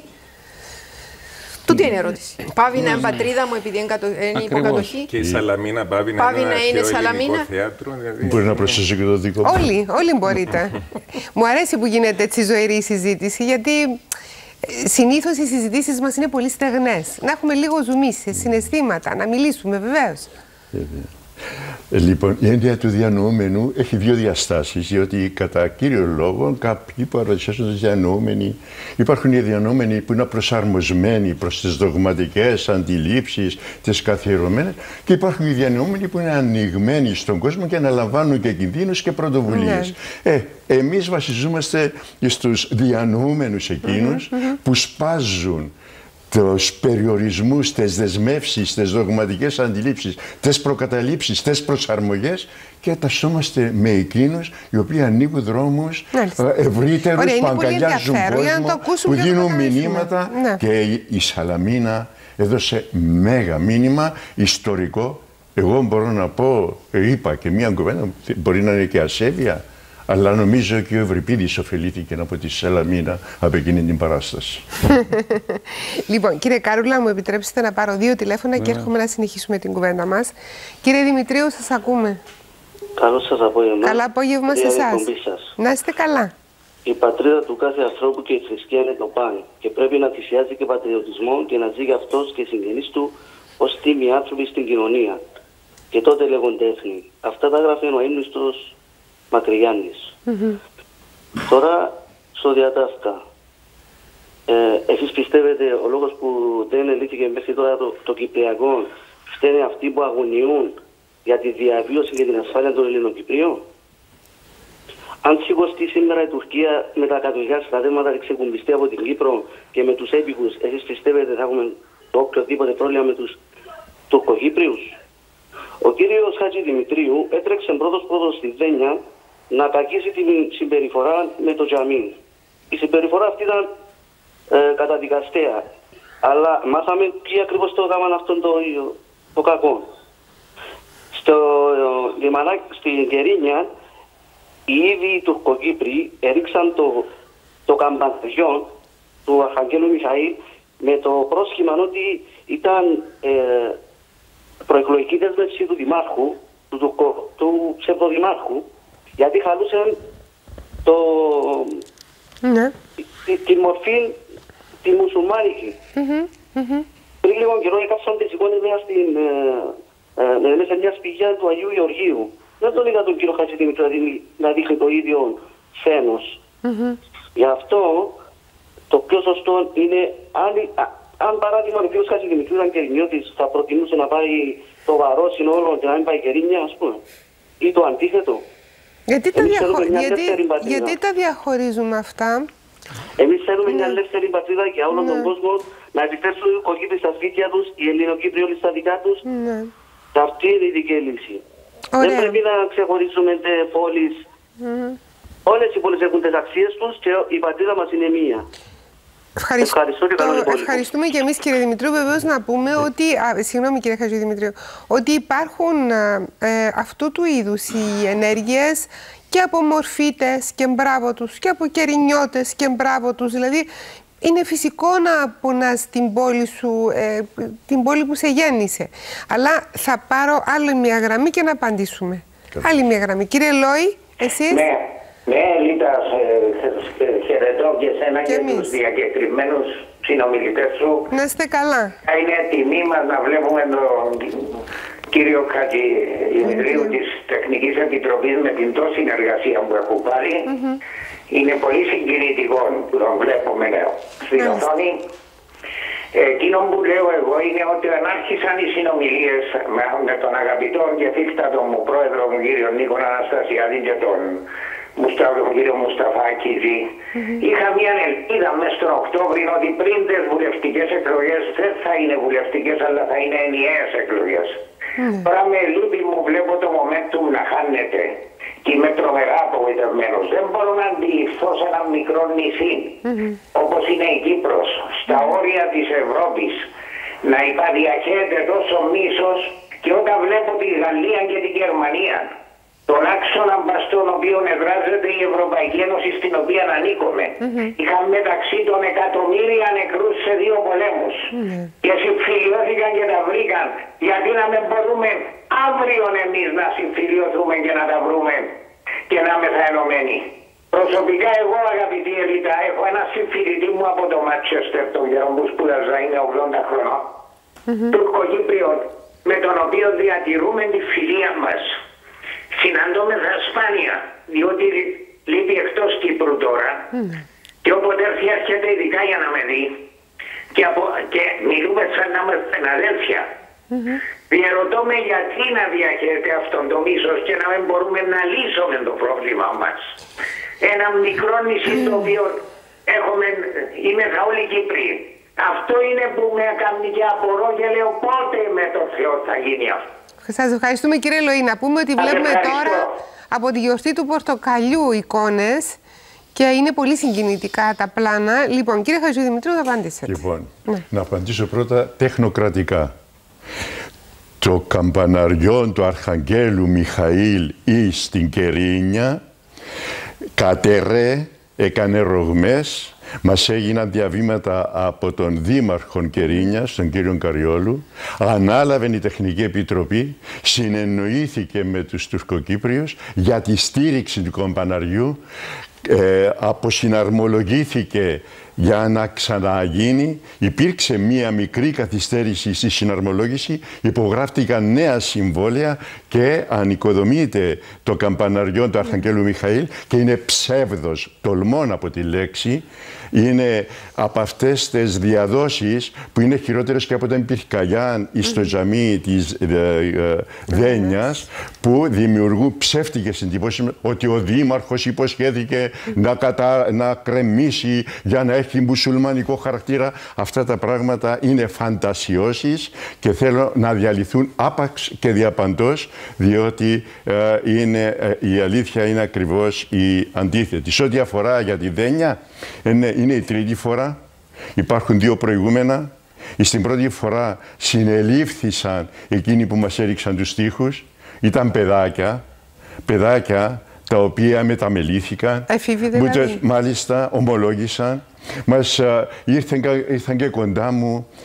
Τούτη είναι η ερώτηση. Πάβει να είναι πατρίδα μου επειδή είναι υποκατοχή. Και η Σαλαμίνα πάβει να είναι αρχαίο ελληνικό θέατρο. Μπορεί να προσθέσω και το δικό μου. Όλοι, όλοι μπορείτε. Μου αρέσει που γίνεται έτσι ζωηρή η συζήτηση, γιατί συνήθως οι συζητήσεις μας είναι πολύ στεγνές. Να έχουμε λίγο ζουμί σε συναισθήματα, να μιλήσουμε βεβαίως. Ε, λοιπόν, η έννοια του διανοούμενου έχει δύο διαστάσεις, διότι κατά κύριο λόγο κάποιοι παρουσιάζονται διανοούμενοι. Υπάρχουν οι διανοούμενοι που είναι προσαρμοσμένοι προς τις δογματικές αντιλήψεις, τις καθιερωμένες, και υπάρχουν οι διανοούμενοι που είναι ανοιγμένοι στον κόσμο και αναλαμβάνουν και κινδύνους και πρωτοβουλίες. Ναι. Ε, εμείς βασιζόμαστε στους διανοούμενους εκείνους mm-hmm, mm-hmm. που σπάζουν τους περιορισμούς, τις δεσμεύσεις, τις δογματικές αντιλήψεις, τις προκαταλήψεις, τις προσαρμογές, και τασσόμαστε με εκείνους οι οποίοι ανοίγουν δρόμους ευρύτερους, που αγκαλιάζουν κόσμο, που δίνουν μηνύματα. Ναι. Και η Σαλαμίνα έδωσε μέγα μήνυμα ιστορικό. Εγώ μπορώ να πω, είπα και μία κουβέντα, μπορεί να είναι και ασέβεια, αλλά νομίζω και ο Ευρυπίδης ωφελήθηκε από τη Σαλαμίνα από εκείνη την παράσταση. Λοιπόν, κύριε Κάρουλα, μου επιτρέψετε να πάρω δύο τηλέφωνα yeah. και έρχομαι να συνεχίσουμε την κουβέντα μας. Κύριε Δημητρίου, σας ακούμε. Καλό σας απόγευμα. Καλά απόγευμα σε εσάς. Να είστε καλά. Η πατρίδα του κάθε ανθρώπου και η θρησκεία είναι το παν, και πρέπει να θυσιάζει και πατριωτισμό και να ζει για αυτός και οι συγγενείς του ως τίμοι άνθρωποι στην κοινωνία. Και τότε λέγονται έθνη. Αυτά τα γράφει ο αείμνηστος Μακρυγιάννης. Mm-hmm. Τώρα, στο διατάφκα. Ε, εσείς πιστεύετε ο λόγος που δεν ελήφθηκε μέχρι τώρα το, το Κυπριακό φταίνε αυτοί που αγωνιούν για τη διαβίωση και την ασφάλεια των Ελληνοκυπρίων? Αν σηκωστεί σήμερα η Τουρκία με τα κατοχικά στρατεύματα ξεκουμπιστεί από την Κύπρο και με τους έπικους, εσείς πιστεύετε θα έχουμε το οποιοδήποτε πρόβλημα με τους Τουρκοκύπριους? Ο κύριος Χατζηδημητρίου έτρεξε πρώτος πρώτος στη Δένια να κακίσει την συμπεριφορά με το τζαμί. Η συμπεριφορά αυτή ήταν ε, καταδικαστέα, αλλά μάθαμε τι ακριβώς το έκαναν αυτόν το, το κακό. Στο λιμανάκι, στην Κερίνια, οι ίδιοι οι Τουρκοκύπροι έριξαν το, το καμπαναριό του Αρχαγγέλου Μιχαήλ με το πρόσχημα ότι ήταν ε, προεκλογική δέσμευση του Δημάρχου του, του, του ψευδοδημάρχου, γιατί χαλούσε το, ναι. τη, τη μορφή τη μουσουλμάνικη. Mm-hmm. Mm-hmm. Πριν λίγο καιρό έκαψαν τις εικόνες μέσα στην, ε, ε, μέσα μια σπηλιά του Αγίου Γεωργίου. Δεν τον είδα τον κύριο Χατζηδημητρίου να δείχνει το ίδιο σθένος. Mm-hmm. Γι' αυτό το πιο σωστό είναι, αν, αν παράδειγμα ο κύριος Χατζηδημητρίου ήταν κερινιώτης, θα προτιμούσε να πάει το Βαρόσινο όλο και να μην πάει Κερίνια, ας πούμε. Ή το αντίθετο. Γιατί τα, διαχω... γιατί... γιατί τα διαχωρίζουμε αυτά? Εμείς θέλουμε ναι. μια ελεύθερη πατρίδα για όλον ναι. τον κόσμο, να επιτρέψουν οι οικοκύπροι στα σπίτια τους, οι Ελληνοκύπροι όλοι στα δικά τους. Ναι. Αυτή είναι η δική λύση. Ωραία. Δεν πρέπει να ξεχωρίσουμε πόλεις. Mm. Όλες οι πόλεις έχουν τις αξίες τους και η πατρίδα μας είναι μία. Ευχαριστώ. Ευχαριστώ και καλό υπόλοιπο. Ευχαριστούμε και εμείς, κύριε Δημητρίου. Βεβαίως να πούμε ότι, α, συγγνώμη κύριε Χατζηδημητρίου, ότι υπάρχουν ε, αυτού του είδους οι ενέργειες και από μορφίτες και μπράβο τους και από κερινιώτες και μπράβο τους. Δηλαδή είναι φυσικό να πονάς την πόλη σου, ε, την πόλη που σε γέννησε. Αλλά θα πάρω άλλη μια γραμμή και να απαντήσουμε. Καλώς. Άλλη μια γραμμή. Κύριε Λόη, εσείς. Ναι. Ναι, Λίτα, χαιρετώ και εσένα και, και τους διακεκριμένους συνομιλητές σου. Να είστε καλά. Είναι τιμή μας να βλέπουμε τον κύριο Χατζηδημητρίου mm-hmm. της Τεχνικής Επιτροπής με την τόση συνεργασία που έχω πάρει. Mm-hmm. Είναι πολύ συγκινητικό που τον βλέπουμε στην mm-hmm. οθόνη. Εκείνο που λέω εγώ είναι ότι αν άρχισαν οι συνομιλίες με, με τον αγαπητό και φύχτατο μου πρόεδρο μου κύριο Νίκο Αναστασιάδη και τον τον κύριο Μουσταφάκη, mm-hmm. είχα μια ελπίδα μέσα στον Οκτώβριο ότι πριν τις βουλευτικές εκλογές δεν θα είναι βουλευτικές αλλά θα είναι ενιαίες εκλογές. Mm-hmm. Τώρα με λύπη μου βλέπω το momentum να χάνεται και είμαι τρομερά απογοητευμένος. Δεν μπορώ να αντιληφθώ σε ένα μικρό νησί mm-hmm. όπως είναι η Κύπρος, στα mm-hmm. όρια της Ευρώπης, να υπαδιαχέεται τόσο μίσος και όταν βλέπω τη Γαλλία και τη Γερμανία, τον άξονα στον οποίο εδράζεται η Ευρωπαϊκή Ένωση στην οποία ανήκουμε. Mm-hmm. Είχαν μεταξύ των εκατομμύρια νεκρούς σε δύο πολέμους. Mm-hmm. Και συμφιλιώθηκαν και τα βρήκαν. Γιατί να μην μπορούμε αύριο εμείς να συμφιλιωθούμε και να τα βρούμε και να είμαστε ενωμένοι. Προσωπικά εγώ, αγαπητή Ελίτα, έχω ένα συμφιλητή μου από το Μάντσεστερ, τον καιρό που σπούδαζα, είναι ογδόντα χρονών, mm-hmm. Τουρκοκύπριον, με τον οποίο διατηρούμε τη φιλία μας. Συναντώμεθα σπάνια, διότι λείπει εκτός Κύπρου τώρα mm. και όποτε έρθει έρχεται ειδικά για να με δει και, από, και μιλούμε σαν να είμαστε αδέλφια. Mm-hmm. Διαρωτώ με γιατί να διαχέεται αυτόν το μίσος και να μην μπορούμε να λύσουμε το πρόβλημα μας. Ένα μικρό νησί mm. το οποίο έχουμε, είμαι θα όλοι Κύπροι. Αυτό είναι που με έκανε και απορώ και λέω πότε με το Θεό θα γίνει αυτό. Σας ευχαριστούμε κύριε Λοή. Να πούμε ότι βλέπουμε τώρα από τη γιορτή του Πορτοκαλιού εικόνες και είναι πολύ συγκινητικά τα πλάνα. Λοιπόν, κύριε Χατζηδημητρίου, θα απαντήσετε. Λοιπόν, ναι. να απαντήσω πρώτα τεχνοκρατικά. Το καμπαναριό του Αρχαγγέλου Μιχαήλ ή στην Κερίνια κατερέ, έκανε ρογμές. Μας έγιναν διαβήματα από τον Δήμαρχο Κερίνιας, τον κύριο Καριόλου. Ανάλαβε η Τεχνική Επιτροπή, συνεννοήθηκε με τους Τουρκοκύπριους για τη στήριξη του καμπαναριού, ε, αποσυναρμολογήθηκε για να ξαναγίνει. Υπήρξε μία μικρή καθυστέρηση στη συναρμολόγηση, υπογράφτηκαν νέα συμβόλαια και ανοικοδομείται το καμπαναριό του Αρχαγγέλου Μιχαήλ και είναι ψεύδος, τολμών από τη λέξη, είναι από αυτές τις διαδόσεις που είναι χειρότερες και από τον Πυρκαγιάν ή στο τζαμί της ε, ε, Δένιας, που δημιουργούν ψεύτικες εντυπώσεις ότι ο Δήμαρχος υποσχέθηκε να, κατα... να κρεμίσει για να έχει μουσουλμανικό χαρακτήρα. Αυτά τα πράγματα είναι φαντασιώσεις και θέλω να διαλυθούν άπαξ και διαπαντός, διότι ε, είναι, ε, η αλήθεια είναι ακριβώς η αντίθετη. Σε ό,τι αφορά για τη Δένια, είναι, είναι η τρίτη φορά. Υπάρχουν δύο προηγούμενα. Στην πρώτη φορά συνελήφθησαν εκείνοι που μας έριξαν τους τοίχους. Ήταν παιδάκια, παιδάκια τα οποία μεταμελήθηκαν. Εφήβοι δηλαδή. Μάλιστα ομολόγησαν. Μας uh, ήρθαν, ήρθαν και κοντά μου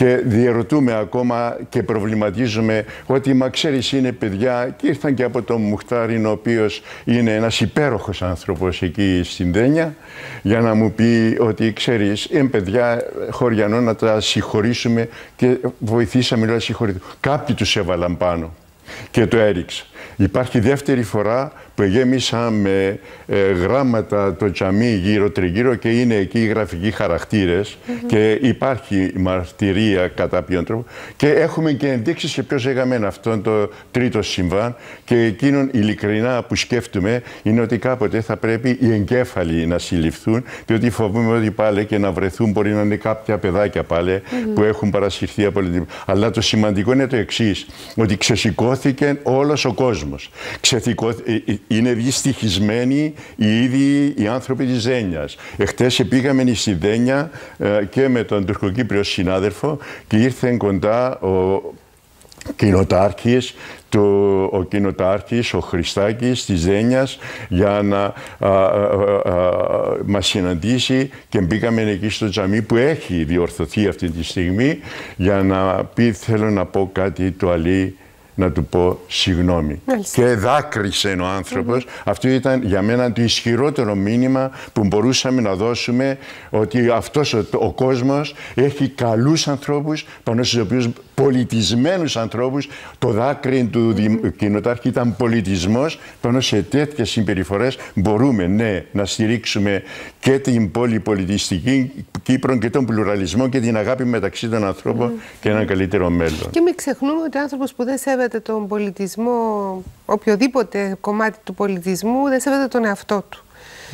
Και διερωτούμε ακόμα και προβληματίζουμε ότι, μα ξέρεις, είναι παιδιά και ήρθαν και από τον Μουχτάριν, ο οποίος είναι ένας υπέροχος άνθρωπος εκεί στην Δένεια, για να μου πει ότι, ξέρεις, είναι παιδιά χωριανό, να τα συγχωρήσουμε, και βοηθήσαμε να συγχωρηθούν. Κάποιοι τους έβαλαν πάνω και το έριξα. Υπάρχει δεύτερη φορά που γέμισα με ε, γράμματα το τζαμί γύρω-τριγύρω και είναι εκεί οι γραφικοί χαρακτήρες mm-hmm. και υπάρχει μαρτυρία κατά ποιον τρόπο και έχουμε και ενδείξεις και ποιος έγαμε αυτόν το τρίτο συμβάν, και εκείνον ειλικρινά που σκέφτομαι είναι ότι κάποτε θα πρέπει οι εγκέφαλοι να συλληφθούν, διότι φοβούμαι ότι πάλι και να βρεθούν μπορεί να είναι κάποια παιδάκια πάλι mm-hmm. που έχουν παρασυρθεί από την... Αλλά το σημαντικό είναι το εξής, ότι ξεσηκώθηκε όλος ο κόσμος. Ξεθηκώ... Είναι δυστυχισμένοι οι ίδιοι οι άνθρωποι της Δένειας. Εχθές πήγαμε στη Δένεια ε, και με τον τουρκοκύπριο συνάδελφο και ήρθε κοντά ο κοινοτάρχης, το, ο κοινοτάρχης, ο Χριστάκης της Δένειας, για να α, α, α, α, μας συναντήσει, και μπήκαμε εκεί στο τζαμί που έχει διορθωθεί αυτή τη στιγμή, για να πει, θέλω να πω κάτι το αλή, να του πω συγγνώμη. Μάλιστα. Και δάκρυσε ο άνθρωπος. Mm-hmm. Αυτό ήταν για μένα το ισχυρότερο μήνυμα που μπορούσαμε να δώσουμε, ότι αυτός ο, ο κόσμος έχει καλούς ανθρώπους, πάνω στους οποίους πολιτισμένους ανθρώπους. Το δάκρυ του mm-hmm. κοινοτάρχη ήταν πολιτισμός. Πάνω σε τέτοιες συμπεριφορές μπορούμε, ναι, να στηρίξουμε και την πολυπολιτιστική Κύπρο και τον πλουραλισμό και την αγάπη μεταξύ των ανθρώπων mm-hmm. και ένα καλύτερο μέλλον. Και μην ξεχνούμε ότι ο άνθρωπος που δεν σέβεται τον πολιτισμό, οποιοδήποτε κομμάτι του πολιτισμού, δεν σέβεται τον εαυτό του.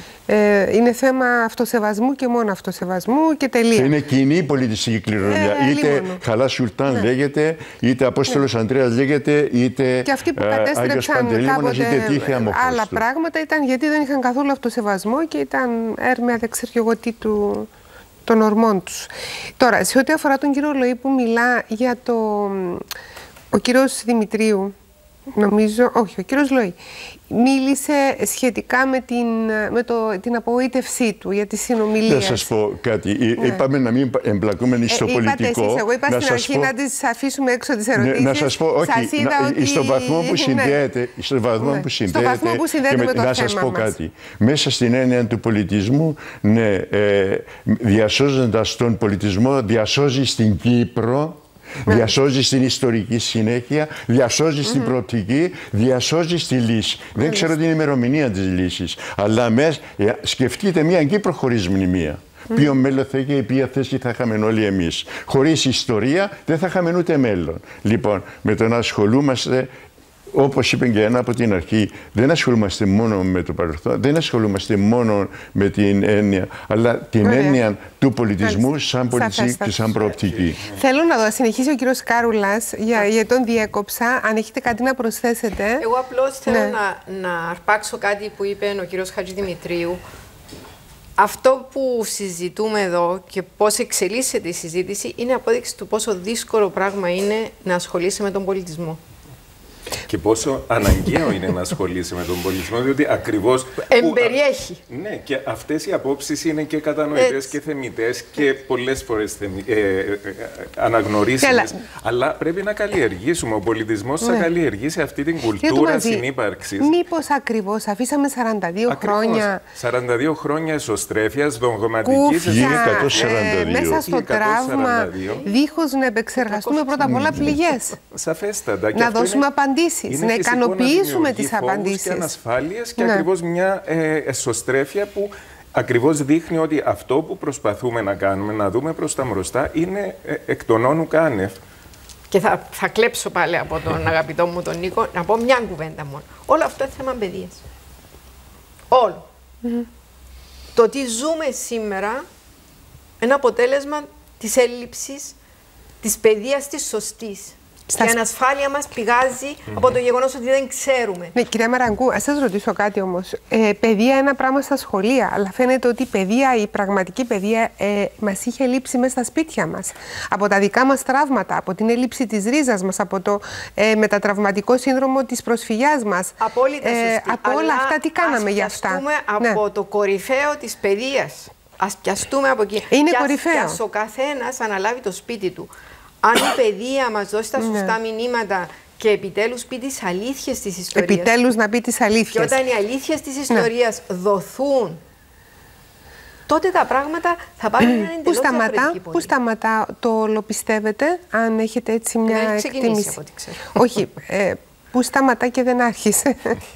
Ε, είναι θέμα αυτοσεβασμού και μόνο αυτοσεβασμού και τελεία. Είναι κοινή πολιτιστική κληρονομιά. Ε, είτε μόνο. Χαλά Σουλτάν ναι. λέγεται, είτε Απόστολος ναι. Αντρέας λέγεται, είτε και αυτοί που κατέστρεψαν κάποτε άλλα πράγματα ήταν γιατί δεν είχαν καθόλου αυτοσεβασμό και ήταν έρμεα δεν ξέρω εγώ τι του... των ορμών τους. Τώρα, σε ό,τι αφορά τον κύριο Λοή που μιλά για το... Ο κύριος Δημητρίου, νομίζω, όχι, ο κύριος Λοή, μίλησε σχετικά με την, με το, την απογοήτευσή του για τη συνομιλία. Να σας πω κάτι. Ναι. Είπαμε να μην εμπλακούμε στο ε, πολιτικό. Είπατε εσείς, εγώ είπα να στην αρχή πω... να τις αφήσουμε έξω τις ερωτήσεις. Ναι, να σας πω, όχι, σας είδα να, ότι... στον βαθμό που συνδέεται, ναι. στον βαθμό ναι. που συνδέεται, στο βαθμό που συνδέεται με, με το να θέμα σας πω μας. κάτι. Μέσα στην έννοια του πολιτισμού, ναι, ε, διασώζοντας τον πολιτισμό, διασώζει στην Κύπρο, διασώζει στην ιστορική συνέχεια, διασώζει mm-hmm. στην προοπτική, διασώζει στη λύση. Mm-hmm. Δεν ξέρω την ημερομηνία της λύσης, αλλά μες, σκεφτείτε μια Κύπρο χωρίς μνημεία. Mm-hmm. Ποιο μέλλον θα είχε, ποια θέση θα είχαμε όλοι εμείς. Χωρίς ιστορία δεν θα είχαμε ούτε μέλλον. Λοιπόν, με το να ασχολούμαστε, όπως είπε και ένα από την αρχή, δεν ασχολούμαστε μόνο με το παρελθόν, δεν ασχολούμαστε μόνο με την έννοια, αλλά την Ωραία. έννοια του πολιτισμού Μάλιστα. σαν πολιτική και σαν προοπτική. Θέλω να δω, συνεχίσει ο κύριος Κάρουλας, για, για τον διέκοψα, αν έχετε κάτι να προσθέσετε. Εγώ απλώς θέλω ναι. να, να αρπάξω κάτι που είπε ο κύριος Χατζηδημητρίου. Αυτό που συζητούμε εδώ και πώς εξελίσσεται η συζήτηση είναι απόδειξη του πόσο δύσκολο πράγμα είναι να ασχολείσαι με τον πολιτισμό. Και πόσο αναγκαίο είναι να ασχολείσαι με τον πολιτισμό, διότι ακριβώς... Εμπεριέχει. Ναι, και αυτές οι απόψεις είναι και κατανοητές Έτσι. και θεμιτές και πολλές φορές θεμι... ε, ε, ε, αναγνωρίσιμες. Αλλά πρέπει να καλλιεργήσουμε. Ο πολιτισμός ναι. θα καλλιεργήσει αυτή την κουλτούρα συνύπαρξης. Μήπως ακριβώς αφήσαμε σαράντα δύο ακριβώς. χρόνια... σαράντα δύο χρόνια εσωστρέφειας, δογματικής... εκατόν σαράντα δύο. Μέσα στο τραύμα, δίχως να επεξεργαστούμε πρώτα απ' όλα πληγές. Σαφέστατα. Να δώσουμε απαντήσεις. Να ικανοποιήσουμε τις απαντήσεις. Και ανασφάλειες και ναι. ακριβώς μια ε, εσωστρέφεια που ακριβώς δείχνει ότι αυτό που προσπαθούμε να κάνουμε, να δούμε προς τα μπροστά, είναι ε, εκ των όνου κάνευ. Και θα, θα κλέψω πάλι από τον αγαπητό μου τον Νίκο να πω μια κουβέντα μόνο. Όλο αυτό είναι θέμα παιδείας. Όλο. Mm-hmm. Το τι ζούμε σήμερα είναι αποτέλεσμα της έλλειψης της παιδείας της σωστής. Στα... Και η ανασφάλεια μας πηγάζει mm-hmm. από το γεγονός ότι δεν ξέρουμε. Ναι, κυρία Μαραγκού, ας σας ρωτήσω κάτι όμως. Ε, παιδεία ένα πράγμα στα σχολεία, αλλά φαίνεται ότι η παιδεία, η πραγματική παιδεία, ε, μας είχε λείψει μέσα στα σπίτια μας. Από τα δικά μας τραύματα, από την έλλειψη της ρίζας μας, από το ε, μετατραυματικό σύνδρομο της προσφυγιάς μας. Απόλυτα σωστή. Ε, από όλα αλλά αυτά, τι κάναμε γι' αυτά. Ας πιαστούμε από ναι. το κορυφαίο της παιδείας. Ας πιαστούμε από εκεί. Είναι και κορυφαίο. Και ας ο καθένας αναλάβει το σπίτι του. Αν η παιδεία μας δώσει τα σωστά μηνύματα και επιτέλους πει τις αλήθειες της ιστορίας. Επιτέλους να πει τις αλήθειες. Και όταν οι αλήθειες της ιστορίας ναι. δοθούν, τότε τα πράγματα θα πάρουν μια εντελώς διαφορετική πορεία. Πού σταματά το όλο, πιστεύετε, αν έχετε έτσι μια δεν εκτίμηση? ξεκινήσει από ό,τι ξέρω. Όχι, ε, πού σταματά και δεν άρχισε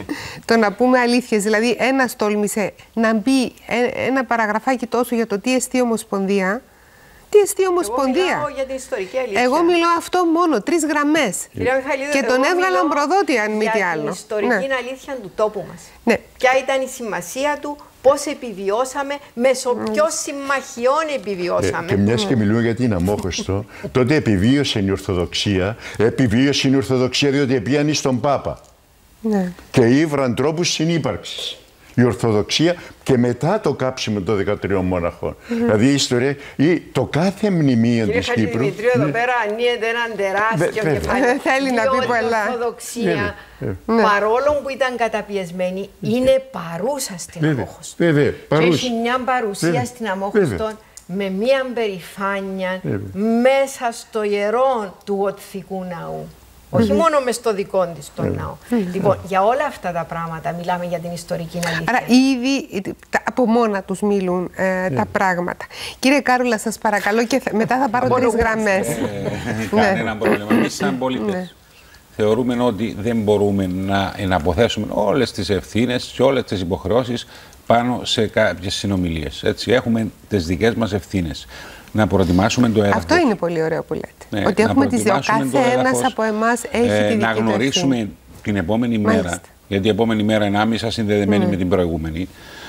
το να πούμε αλήθειες. Δηλαδή, ένας τόλμησε να μπει ένα παραγραφάκι τόσο για το τι εστί Ομοσπονδία. Τι εστί Ομοσπονδία. Εγώ μιλάω για την ιστορική αλήθεια. Εγώ μιλάω αυτό μόνο, τρεις γραμμές. Και τον έβγαλαν προδότη, αν μη τι άλλο. Για την ιστορική ναι. αλήθεια του τόπου μας. Ναι. Ποια ήταν η σημασία του, πώς επιβιώσαμε, μέσω ποιων συμμαχιών επιβιώσαμε. Ε, και μιας και μιλούμε για την Αμόχωστο, τότε επιβίωσε η Ορθοδοξία. Επιβίωσε η Ορθοδοξία διότι επίανε στον Πάπα. Ναι. Και ήβραν τρόπους συνύπαρξης. Η Ορθοδοξία και μετά το κάψιμο των δεκατριών μοναχών. Mm-hmm. Δηλαδή η ιστορία, ή το κάθε μνημείο της Κύπρου. Κύριε Χατζηδημητρίου, εδώ ναι. πέρα ανοίγεται έναν τεράστιο κεφάλαιο. Δεν θέλει να πει πολλά. Η Ορθοδοξία, ναι. παρόλο που ήταν καταπιεσμένη, είναι παρούσα στην Αμόχωστο. Βέβαια, και έχει μια παρουσία Βέβαια. στην Αμόχωστο με μια περηφάνεια Βέβαια. μέσα στο ιερό του Γοτθικού ναού. Όχι μόνο μες στο δικό της το ναό. Λοιπόν, για όλα αυτά τα πράγματα μιλάμε για την ιστορική αλήθεια. Άρα ήδη από μόνα τους μιλούν ε, τα πράγματα. Κύριε Κάρουλα, σας παρακαλώ και μετά θα πάρω τρεις γραμμές. Κανένα πρόβλημα. Εμείς σαν πολίτες θεωρούμε ότι δεν μπορούμε να εναποθέσουμε όλες τις ευθύνες και όλες τις υποχρεώσεις πάνω σε κάποιες συνομιλίες. Έτσι, έχουμε τις δικές μας ευθύνες. Να προετοιμάσουμε το έδαφος. Αυτό είναι πολύ ωραίο που λέτε. Ναι, ότι έχουμε τις δύο. Κάθε ένας από εμάς έχει ε, τη δική να γνωρίσουμε ευθύνη. την επόμενη Μάλιστα. μέρα, γιατί η επόμενη μέρα είναι άμεσα συνδεδεμένη mm. με την προηγούμενη.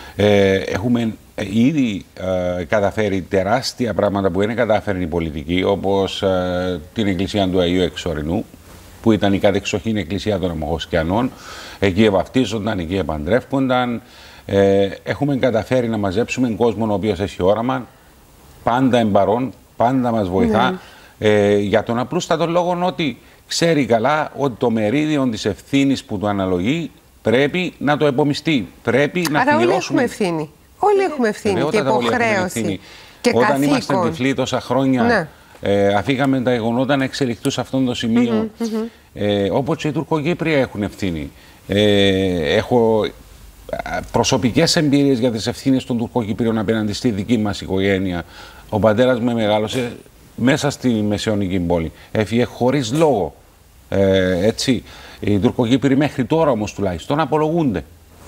Ε, έχουμε ήδη ε, καταφέρει τεράστια πράγματα που δεν κατάφερε η πολιτική, όπως ε, την εκκλησία του Αγίου Εξωρινού, που ήταν η κατεξοχήν εκκλησία των Αμοχωστιανών. Εκεί ευαυτίζονταν, εκεί επαντρεύονταν. Ε, έχουμε καταφέρει να μαζέψουμε κόσμο ο οποίος έχει όραμα. Πάντα εμπαρών, πάντα μας βοηθά ναι. ε, για τον απλούστατο λόγο ότι ξέρει καλά ότι το μερίδιο της ευθύνης που του αναλογεί πρέπει να το επομιστεί. Πρέπει να Άρα πληρώσουμε. Όλοι έχουμε ευθύνη. Όλοι έχουμε ευθύνη ε, και υποχρέωση. Και Όταν καθήκον. ήμασταν τυφλοί τόσα χρόνια, ναι. ε, αφήγαμε τα γεγονότα να εξελιχθούν σε αυτό το σημείο. Mm -hmm, mm -hmm. ε, όπως οι Τουρκοκύπριοι έχουν ευθύνη. Ε, έχω προσωπικές εμπειρίες για τις ευθύνες των Τουρκοκυπρίων απέναντι στη δική μας οικογένεια. Ο πατέρας με μεγάλωσε μέσα στη Μεσαιωνική πόλη. Έφυγε χωρίς λόγο. Ε, έτσι. Οι Τουρκοκύπροι μέχρι τώρα όμως τουλάχιστον απολογούνται.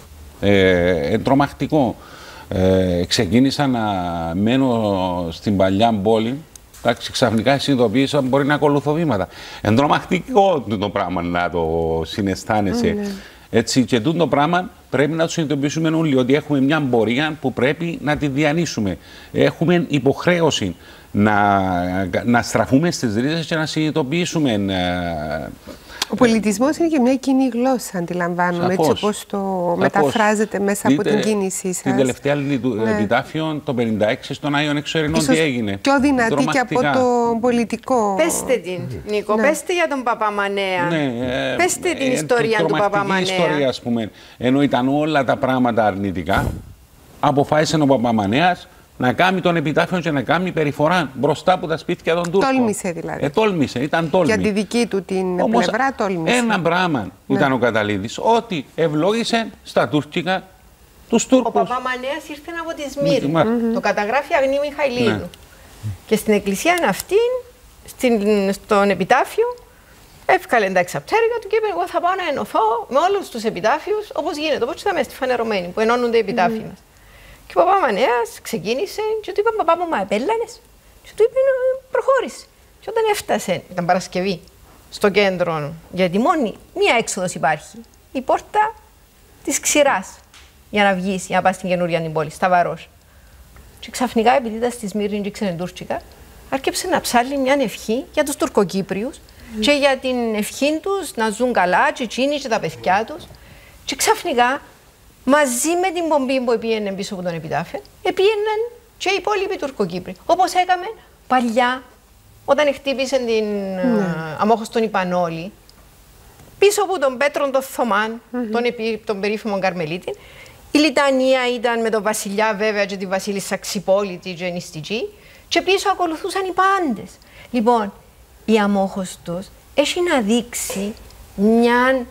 Ε, τρομακτικό. Ε, ξεκίνησα να μένω στην παλιά πόλη. Εντάξει, ξαφνικά συνειδητοποίησα ότι μπορεί να ακολουθώ βήματα. Είναι τρομακτικό το πράγμα να το συναισθάνεσαι. Mm, έτσι, και τούτο πράγμα πρέπει να το συνειδητοποιήσουμε όλοι, ότι έχουμε μια πορεία που πρέπει να τη διανύσουμε. Έχουμε υποχρέωση να, να στραφούμε στις ρίζες και να συνειδητοποιήσουμε. Ο πολιτισμός είναι και μια κοινή γλώσσα, αντιλαμβάνομαι, έτσι όπως το Σαφώς. μεταφράζεται μέσα Δείτε, από την κίνησή σας. Την τελευταία ναι. επιτάφιο, το πενήντα έξι, στον Άγιον Εξωρινών, τι έγινε. Πιο δυνατή και από το πολιτικό. Πέστε την, Νίκο, ναι. πέστε για τον Παπαμανέα. Ναι, ε, πέστε την ε, ιστορία του Παπαμανέα. Ιστορία, ας πούμε, ενώ ήταν όλα τα πράγματα αρνητικά, αποφάσισε ο Παπαμανέας να κάνει τον επιτάφιο και να κάνει περιφορά μπροστά από τα σπίτια των Τούρκων. Τόλμησε δηλαδή. Ε, τόλμησε, ήταν τόλμη. Για τη δική του την Όμως, πλευρά τόλμησε. Ένα πράγμα ναι. ήταν ο καταλήτης, ότι ευλόγησε στα τουρκικά τους Τούρκους. Ο Παπαμανέας ήρθε από τη Σμύρνη. Mm -hmm. Το καταγράφει Αγνή Μιχαηλίδου. Ναι. Και στην εκκλησία αυτή, στην, στον επιτάφιο, έβγαλε τα εξαπτέρυγα του και είπε: εγώ θα πάω να ενωθώ με όλους τους επιτάφιους όπως γίνεται. Όπως είδαμε στη φανερωμένη που ενώνονται οι επιτάφοι mm -hmm. μας. Και ο Παπαμανέας ξεκίνησε και του είπε: παπά μου, μα επέλανες? Και του είπε: προχώρησε. Και όταν έφτασε, ήταν Παρασκευή, στο κέντρο, γιατί μόνη μία έξοδος υπάρχει, η πόρτα της ξηράς, για να βγεις, για να πας στην καινούρια την πόλη, στα Βαρός. Και ξαφνικά, επειδή ήταν στη Σμύρνη και ήξερε τουρκικά, άρχισε να ψάλει μια ευχή για τους Τουρκοκύπριους mm. και για την ευχή τους να ζουν καλά, και εκείνοι και τα παιδιά τους. Και ξαφνικά, μαζί με την πομπή που πήγαινε πίσω από τον επιτάφιο, πήγαιναν και οι υπόλοιποι Τουρκοκύπροι. Όπως έκαμε παλιά, όταν χτύπησε την mm. Αμόχωστον Ιπανόλη, πίσω από τον Πέτρον τον Θωμάν, mm -hmm. τον, επί, τον περίφημο Καρμελίτη, η λιτανία ήταν με τον βασιλιά βέβαια και τη βασίλισσα Ξυπόλητη και νηστική, και πίσω ακολουθούσαν οι πάντες. Λοιπόν, η Αμόχωστος έχει να δείξει μια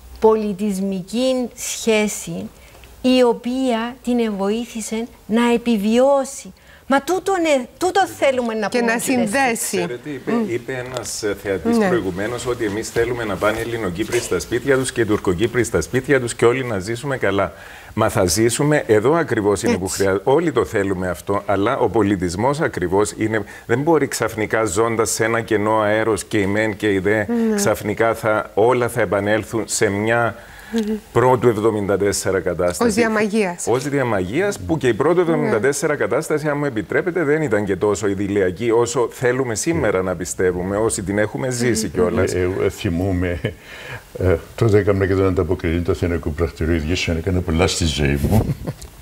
πολιτισμική σχέση η οποία την βοήθησε να επιβιώσει. Μα τούτο, ναι, τούτο θέλουμε να και πούμε. Και να συνδέσει. Ξέρετε, είπε, mm. είπε ένας θεατής ναι. προηγουμένως ότι εμείς θέλουμε να πάνε Ελληνοκύπροι στα σπίτια τους και Τουρκοκύπροι στα σπίτια τους και όλοι να ζήσουμε καλά. Μα θα ζήσουμε, εδώ ακριβώς είναι Έτσι. που χρειάζεται. Όλοι το θέλουμε αυτό, αλλά ο πολιτισμός ακριβώς είναι. Δεν μπορεί ξαφνικά ζώντας σε ένα κενό αέρος και η μεν και η δε, mm. ξαφνικά θα, όλα θα επανέλθουν σε μια. Mm-hmm. Πρώτου εβδομήντα τέσσερα κατάσταση. Ως διαμαγείας. Ως διαμαγείας, που και η πρώτου εβδομήντα τέσσερα mm-hmm. κατάσταση, αν μου επιτρέπετε, δεν ήταν και τόσο ιδηλιακή όσο θέλουμε σήμερα mm-hmm. να πιστεύουμε, όσοι την έχουμε ζήσει mm-hmm. κιόλας. Ε, ε, θυμούμαι, ε, τότε έκανα και τον ανταποκριτή του Αθηναϊκού Πρακτορείου Ειδήσεων, έκανα πολλά στη ζωή μου.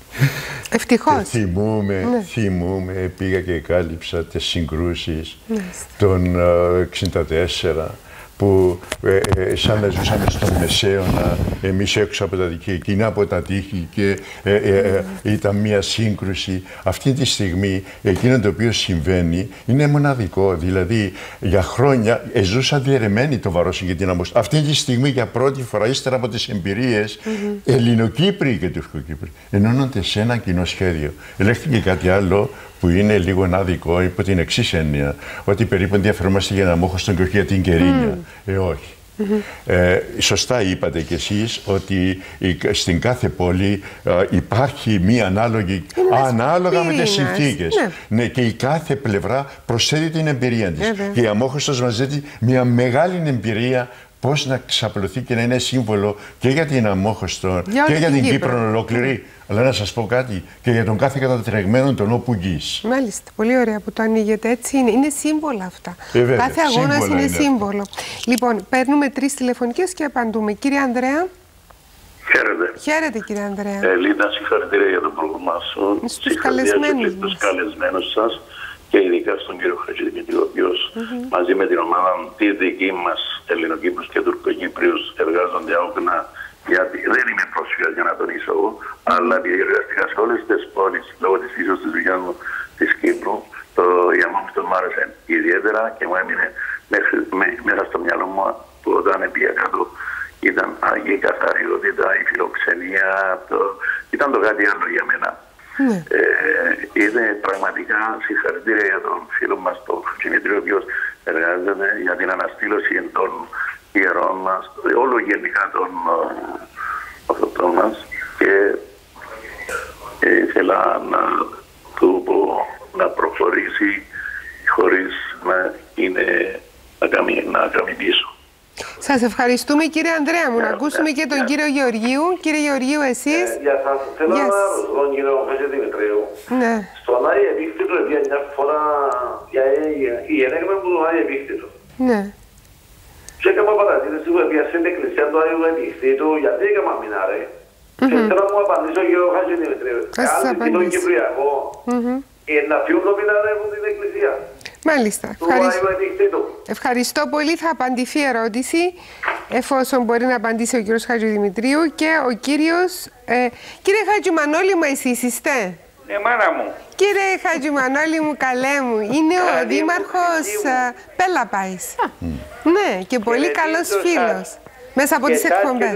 Ευτυχώς. Θυμούμαι, ναι. θυμούμαι, πήγα και κάλυψα τις συγκρούσεις mm-hmm. των uh, εξήντα τέσσερα. Που ε, ε, σαν να ζούσαμε στον Μεσαίωνα, εμείς έξω από τα δική, εκείνα από τα τείχη και ε, ε, ε, ήταν μια σύγκρουση. Αυτή τη στιγμή εκείνο το οποίο συμβαίνει είναι μοναδικό. Δηλαδή για χρόνια ε, ζούσα διαιρεμένη το Βαρόσι και την Αμόχωστο. Αυτή τη στιγμή για πρώτη φορά, ύστερα από τις εμπειρίες, mm-hmm. Ελληνοκύπροι και Τουρκοκύπροι ενώνονται σε ένα κοινό σχέδιο. Ελέγχθηκε κάτι άλλο που είναι λίγο άδικο υπό την εξής έννοια, ότι περίπου ενδιαφερόμαστε για την Αμόχωστο και όχι για την Κερίνια. Mm. Ε, όχι. Mm-hmm. ε, σωστά είπατε κι εσείς ότι η, στην κάθε πόλη ε, υπάρχει μία ανάλογη, ανάλογα με τις συνθήκες. Ναι. Ναι, και η κάθε πλευρά προσθέτει την εμπειρία της. Yeah, και η Αμόχωστος μας δίνει μία μεγάλη εμπειρία πώς να ξαπλωθεί και να είναι σύμβολο και για την Αμόχωστο για και για την Κύπρο, Κύπρο ολόκληρη. Mm. Αλλά να σας πω κάτι, και για τον κάθε κατατρεγμένο τον όπου γης. Μάλιστα, πολύ ωραία που το ανοίγετε. Έτσι είναι, είναι σύμβολα αυτά. Ε, βέβαια, κάθε αγώνας είναι, είναι σύμβολο. Λοιπόν, παίρνουμε τρεις τηλεφωνικές και απαντούμε. Κύριε Ανδρέα. Χαίρετε. Χαίρετε, κύριε Ανδρέα. Ε, Λίνα, συγχαρητήρια για τον πρόγραμμα σου. Στους καλεσμένους και στους καλεσμένους σας και ειδικά στον κύριο Χατζηδημητρίου, ο οποίος mm-hmm. μαζί με την ομάδα τη δική μας Ελληνοκύπρους και Τουρκοκύπριους εργάζονται άοκνα. Γιατί δεν είμαι πρόσφυγας για να τονίσω εγώ, mm. αλλά επειδή εργαστήκα σε όλες τις πόλεις λόγω της φύσης της δουλειάς μου της Κύπρου, το η Αμόχωστος μου άρεσε ιδιαίτερα και μου έμεινε μέχρι, με, μέσα στο μυαλό μου που όταν πήγα κάτω ήταν η καθαριότητα, η φιλοξενία, το, ήταν το κάτι άλλο για μένα. Mm. Ε, είναι πραγματικά συγχαρητήρια για τον φίλο μας, τον Δημητρίου, ο οποίος εργάζεται για την αναστήλωση των ιερών μας, όλο γενικά των ορθωτών μας και ε, ήθελα να του πω να προχωρήσει χωρίς να είναι να κάνει, να κάνει πίσω. Σας ευχαριστούμε, κύριε Ανδρέα μου. Yeah, να ακούσουμε yeah, και τον yeah. κύριο Γεωργίου. Κύριε Γεωργίου, εσείς. Ε, για σας. Θέλω yes. να ρωτήσω τον κύριο Χατζηδημητρίου. Ναι. Στον Άγιο Επίκτητο, για μια φορά, για η ενέγμα που τον Άγιο Επίκτητο. Ναι. Και έκανα παρατήρηση που έπιασε στην εκκλησία του Άγιου Επίκτητου, γιατί έκανα μηνάρε. Και θέλω να μου απαντήσω ο κύριο Χατζηδημητρίου. Αν το Κυπριακό, να φύγουν το μηνάρε από την εκκλησία. Μάλιστα. Ευχαριστώ. Ευχαριστώ πολύ. Θα απαντηθεί η ερώτηση, εφόσον μπορεί να απαντήσει ο κύριος Χατζηδημητρίου και ο κύριος... Ε, κύριε Χατζημανόλη μου, εσείς είστε? Ναι, μάνα μου. Κύριε Χατζημανόλη μου, καλέ μου, είναι ο Καλή δήμαρχος Πέλαπαης. Ναι, και πολύ καλός φίλος. Μέσα από τις εκπομπές.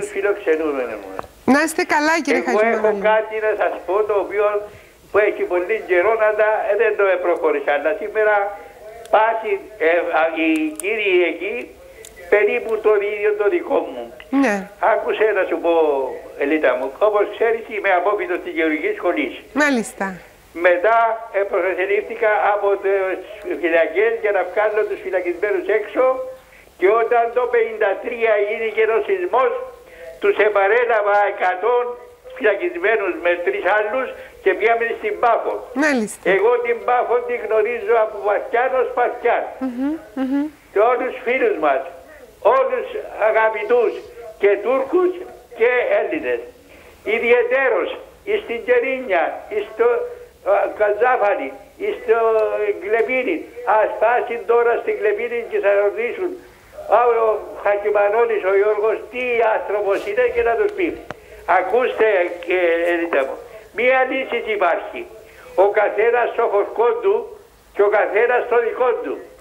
Να είστε καλά, κύριε Χατζημανόλη. Εγώ έχω κάτι να σας πω, το οποίο που έχει πολύ καιρό να τα δεν το προχωρήσα. Αλλά σήμερα πάση ε, οι κύριοι εκεί περίπου το ίδιο το δικό μου. Ναι. Άκουσε να σου πω, Ελίτα μου, όπως ξέρεις είμαι απόφοιτος της Γεωργικής Σχολής. Μάλιστα. Μετά ε, προσελήφθηκα από τις φυλακές για να βγάλω τους φυλακισμένους έξω και όταν το χίλια εννιακόσια πενήντα τρία γίνηκε ένας σεισμός, τους επαρέλαβα εκατό φυλακισμένους με τρεις άλλους και πήγαμε στην Πάφο. Μάλιστα. Εγώ την Πάφο την γνωρίζω από βαθιάν ως βαθιάν. Mm-hmm, mm-hmm. Και όλους τους φίλους μας, όλους αγαπητούς και Τούρκους και Έλληνες. Ιδιαιτέρως στην Κερίνια, στο Καζάφανη, στο Γκλεπίνη. Ας πάσουν τώρα στην Γκλεπίνη και θα ρωτήσουν ο Χατζημανόλης, ο Γιώργος, τι άνθρωπος είναι και να τους πει. Ακούστε, Ελίτα μου, μία λύση υπάρχει. Ο καθένας στο χωσκό του και ο καθένας στο δικό του.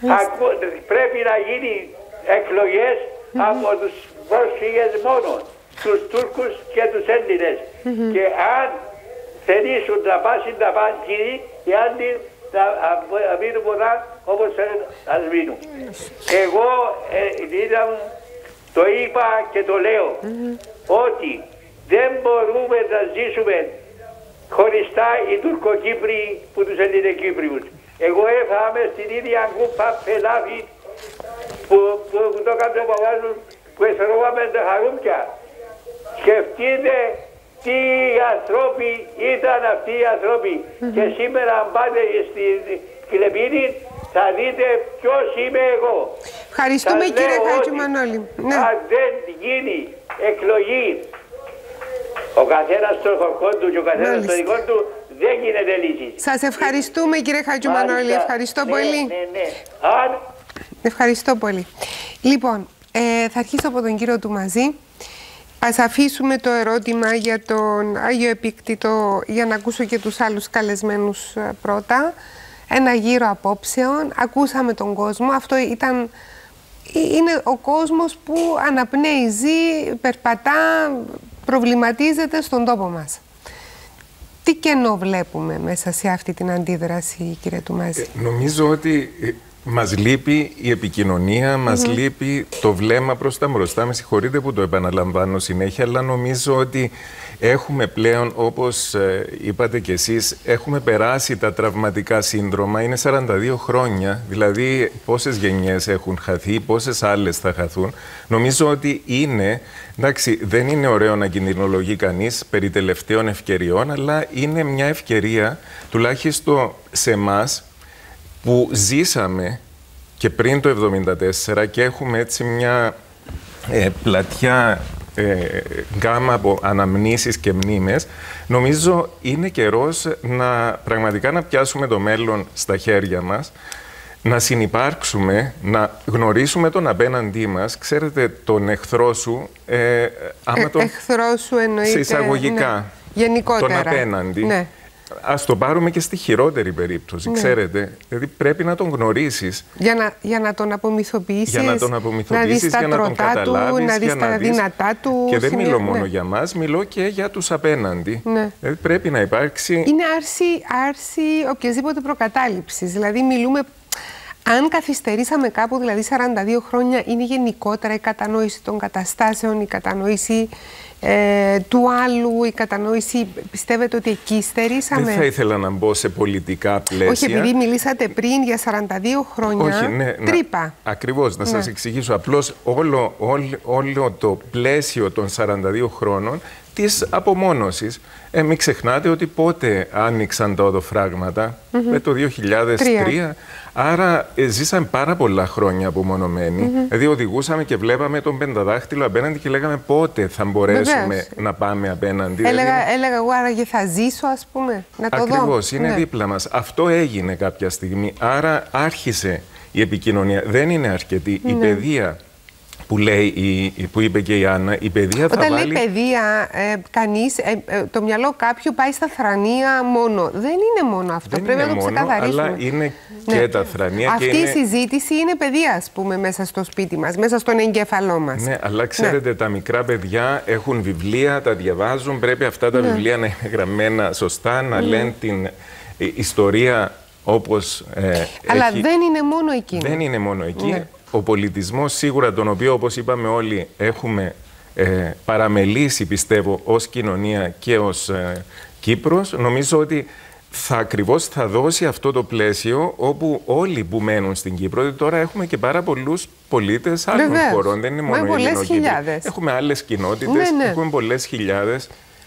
Ακού, πρέπει να γίνει εκλογές mm-hmm. από τους πρόσφυγες μόνο, τους Τούρκους και τους Έλληνες. Mm-hmm. Και αν θελήσουν να πάσουν να πάσουν οι άλλοι να μείνουν πολλά όπως θέλουν να μείνουν. Εγώ ε, είδα, το είπα και το λέω mm-hmm. ότι δεν μπορούμε να ζήσουμε χωριστά οι Τουρκοκύπριοι που τους Ελληνοκύπριους. Εγώ έφαμε στην ίδια κούπα πελάβη που, που, που το έκανε ο παπάς που εστρώγαμε τα χαρούμπια. Σκεφτείτε τι άνθρωποι ήταν αυτοί οι άνθρωποι. Mm-hmm. Και σήμερα αν πάτε στην Κλεπίνη θα δείτε ποιος είμαι εγώ. Ευχαριστούμε κύριε Χατζημανόλη. Ναι. Αν δεν γίνει εκλογή ο καθένας στον χορκό του και ο καθένας στον δικό του, δεν γίνεται λύση. Σας ευχαριστούμε κύριε Χατζημανόλη. Ευχαριστώ ναι, πολύ. Ναι, ναι. Αν... Ευχαριστώ πολύ. Λοιπόν, ε, θα αρχίσω από τον κύριο Τουμαζή. Ας αφήσουμε το ερώτημα για τον Άγιο Επίκτητο για να ακούσω και τους άλλους καλεσμένους πρώτα. Ένα γύρο απόψεων. Ακούσαμε τον κόσμο. Αυτό ήταν... είναι ο κόσμος που αναπνέει, ζει, περπατά, προβληματίζεται στον τόπο μας. Τι κενό βλέπουμε μέσα σε αυτή την αντίδραση, κύριε Τουμαζή? Ε, νομίζω ότι ε, μας λείπει η επικοινωνία, μας mm-hmm. λείπει το βλέμμα προς τα μπροστά. Με συγχωρείτε που το επαναλαμβάνω συνέχεια, αλλά νομίζω ότι έχουμε πλέον, όπως ε, είπατε κι εσείς, έχουμε περάσει τα τραυματικά σύνδρομα. Είναι σαράντα δύο χρόνια, δηλαδή πόσες γενιές έχουν χαθεί, πόσες άλλες θα χαθούν. Νομίζω ότι είναι, εντάξει, δεν είναι ωραίο να κινδυνολογεί κανείς περί τελευταίων ευκαιριών, αλλά είναι μια ευκαιρία, τουλάχιστον σε εμάς, που ζήσαμε και πριν το εβδομήντα τέσσερα και έχουμε έτσι μια ε, πλατιά ε, γκάμα από αναμνήσεις και μνήμες. Νομίζω είναι καιρός να πραγματικά να πιάσουμε το μέλλον στα χέρια μας, να συνυπάρξουμε, να γνωρίσουμε τον απέναντί μας. Ξέρετε, τον εχθρό σου... Ε, άμα τον... Ε, εχθρό σου εννοείται... Σε εισαγωγικά. Ναι. Γενικότερα. Τον απέναντι. Ναι. Ας το πάρουμε και στη χειρότερη περίπτωση, ναι. Ξέρετε. Δηλαδή πρέπει να τον γνωρίσεις. Για να, για να τον απομυθοποιήσεις, για να τον απομυθοποιήσεις, για να τον καταλάβεις, να δεις τα δυνατά του. Και δεν μιλώ μόνο ναι. για μας, μιλώ και για τους απέναντι. Ναι. Δηλαδή πρέπει να υπάρξει... Είναι άρση, άρση οποιασδήποτε προκατάληψης. Δηλαδή μιλούμε... Αν καθυστερήσαμε κάπου, δηλαδή σαράντα δύο χρόνια, είναι γενικότερα η κατανόηση των καταστάσεων, η κατανόηση ε, του άλλου, η κατανόηση, πιστεύετε ότι εκεί στερήσαμε? Δεν θα ήθελα να μπω σε πολιτικά πλαίσια. Όχι, επειδή μιλήσατε πριν για σαράντα δύο χρόνια, όχι, ναι, τρύπα. Να, ακριβώς, να ναι. σας εξηγήσω. Απλώς όλο, όλο, όλο το πλαίσιο των σαράντα δύο χρόνων της απομόνωσης. Ε, μην ξεχνάτε ότι πότε άνοιξαν τα οδοφράγματα, mm-hmm. το δύο χιλιάδες τρία. Τρία. Άρα ε, ζήσαμε πάρα πολλά χρόνια απομονωμένοι. Mm-hmm. Δηλαδή οδηγούσαμε και βλέπαμε τον πενταδάχτυλο απέναντι και λέγαμε πότε θα μπορέσουμε Βεβαίως. να πάμε απέναντι. Έλεγα, δηλαδή, έλεγα εγώ άραγε θα ζήσω, ας πούμε, να το ακριβώς, δω. Ακριβώς, είναι ναι. δίπλα μας. Αυτό έγινε κάποια στιγμή. Άρα άρχισε η επικοινωνία. Δεν είναι αρκετή. Ναι. Η παιδεία που, λέει, η, που είπε και η Άννα, η παιδεία θα Όταν βάλει... λέει παιδεία, ε, κανείς, ε, ε, το μυαλό κάποιου πάει στα θρανία μόνο. Δεν είναι μόνο αυτό, δεν πρέπει είναι να το μόνο, ξεκαθαρίσουμε. Αλλά είναι ναι. και τα θρανία. Αυτή και είναι... η συζήτηση είναι παιδεία, ας πούμε, μέσα στο σπίτι μας, μέσα στον εγκέφαλό μας. Ναι, αλλά ξέρετε, ναι. τα μικρά παιδιά έχουν βιβλία, τα διαβάζουν, πρέπει αυτά τα ναι. βιβλία να είναι γραμμένα σωστά, να mm. λένε την ε, ιστορία όπως ε, αλλά έχει... δεν είναι μόνο εκεί. Δεν είναι μόνο εκεί. Ναι. Ο πολιτισμός σίγουρα, τον οποίο όπως είπαμε όλοι έχουμε ε, παραμελήσει, πιστεύω, ως κοινωνία και ως ε, Κύπρος, νομίζω ότι θα ακριβώς θα δώσει αυτό το πλαίσιο όπου όλοι που μένουν στην Κύπρο, γιατί τώρα έχουμε και πάρα πολλούς πολίτες άλλων Βεβαίως. χωρών, δεν είναι μόνο οι Ελληνοκύπροι. Έχουμε άλλες κοινότητες, ναι, ναι. έχουμε πολλές χιλιάδες.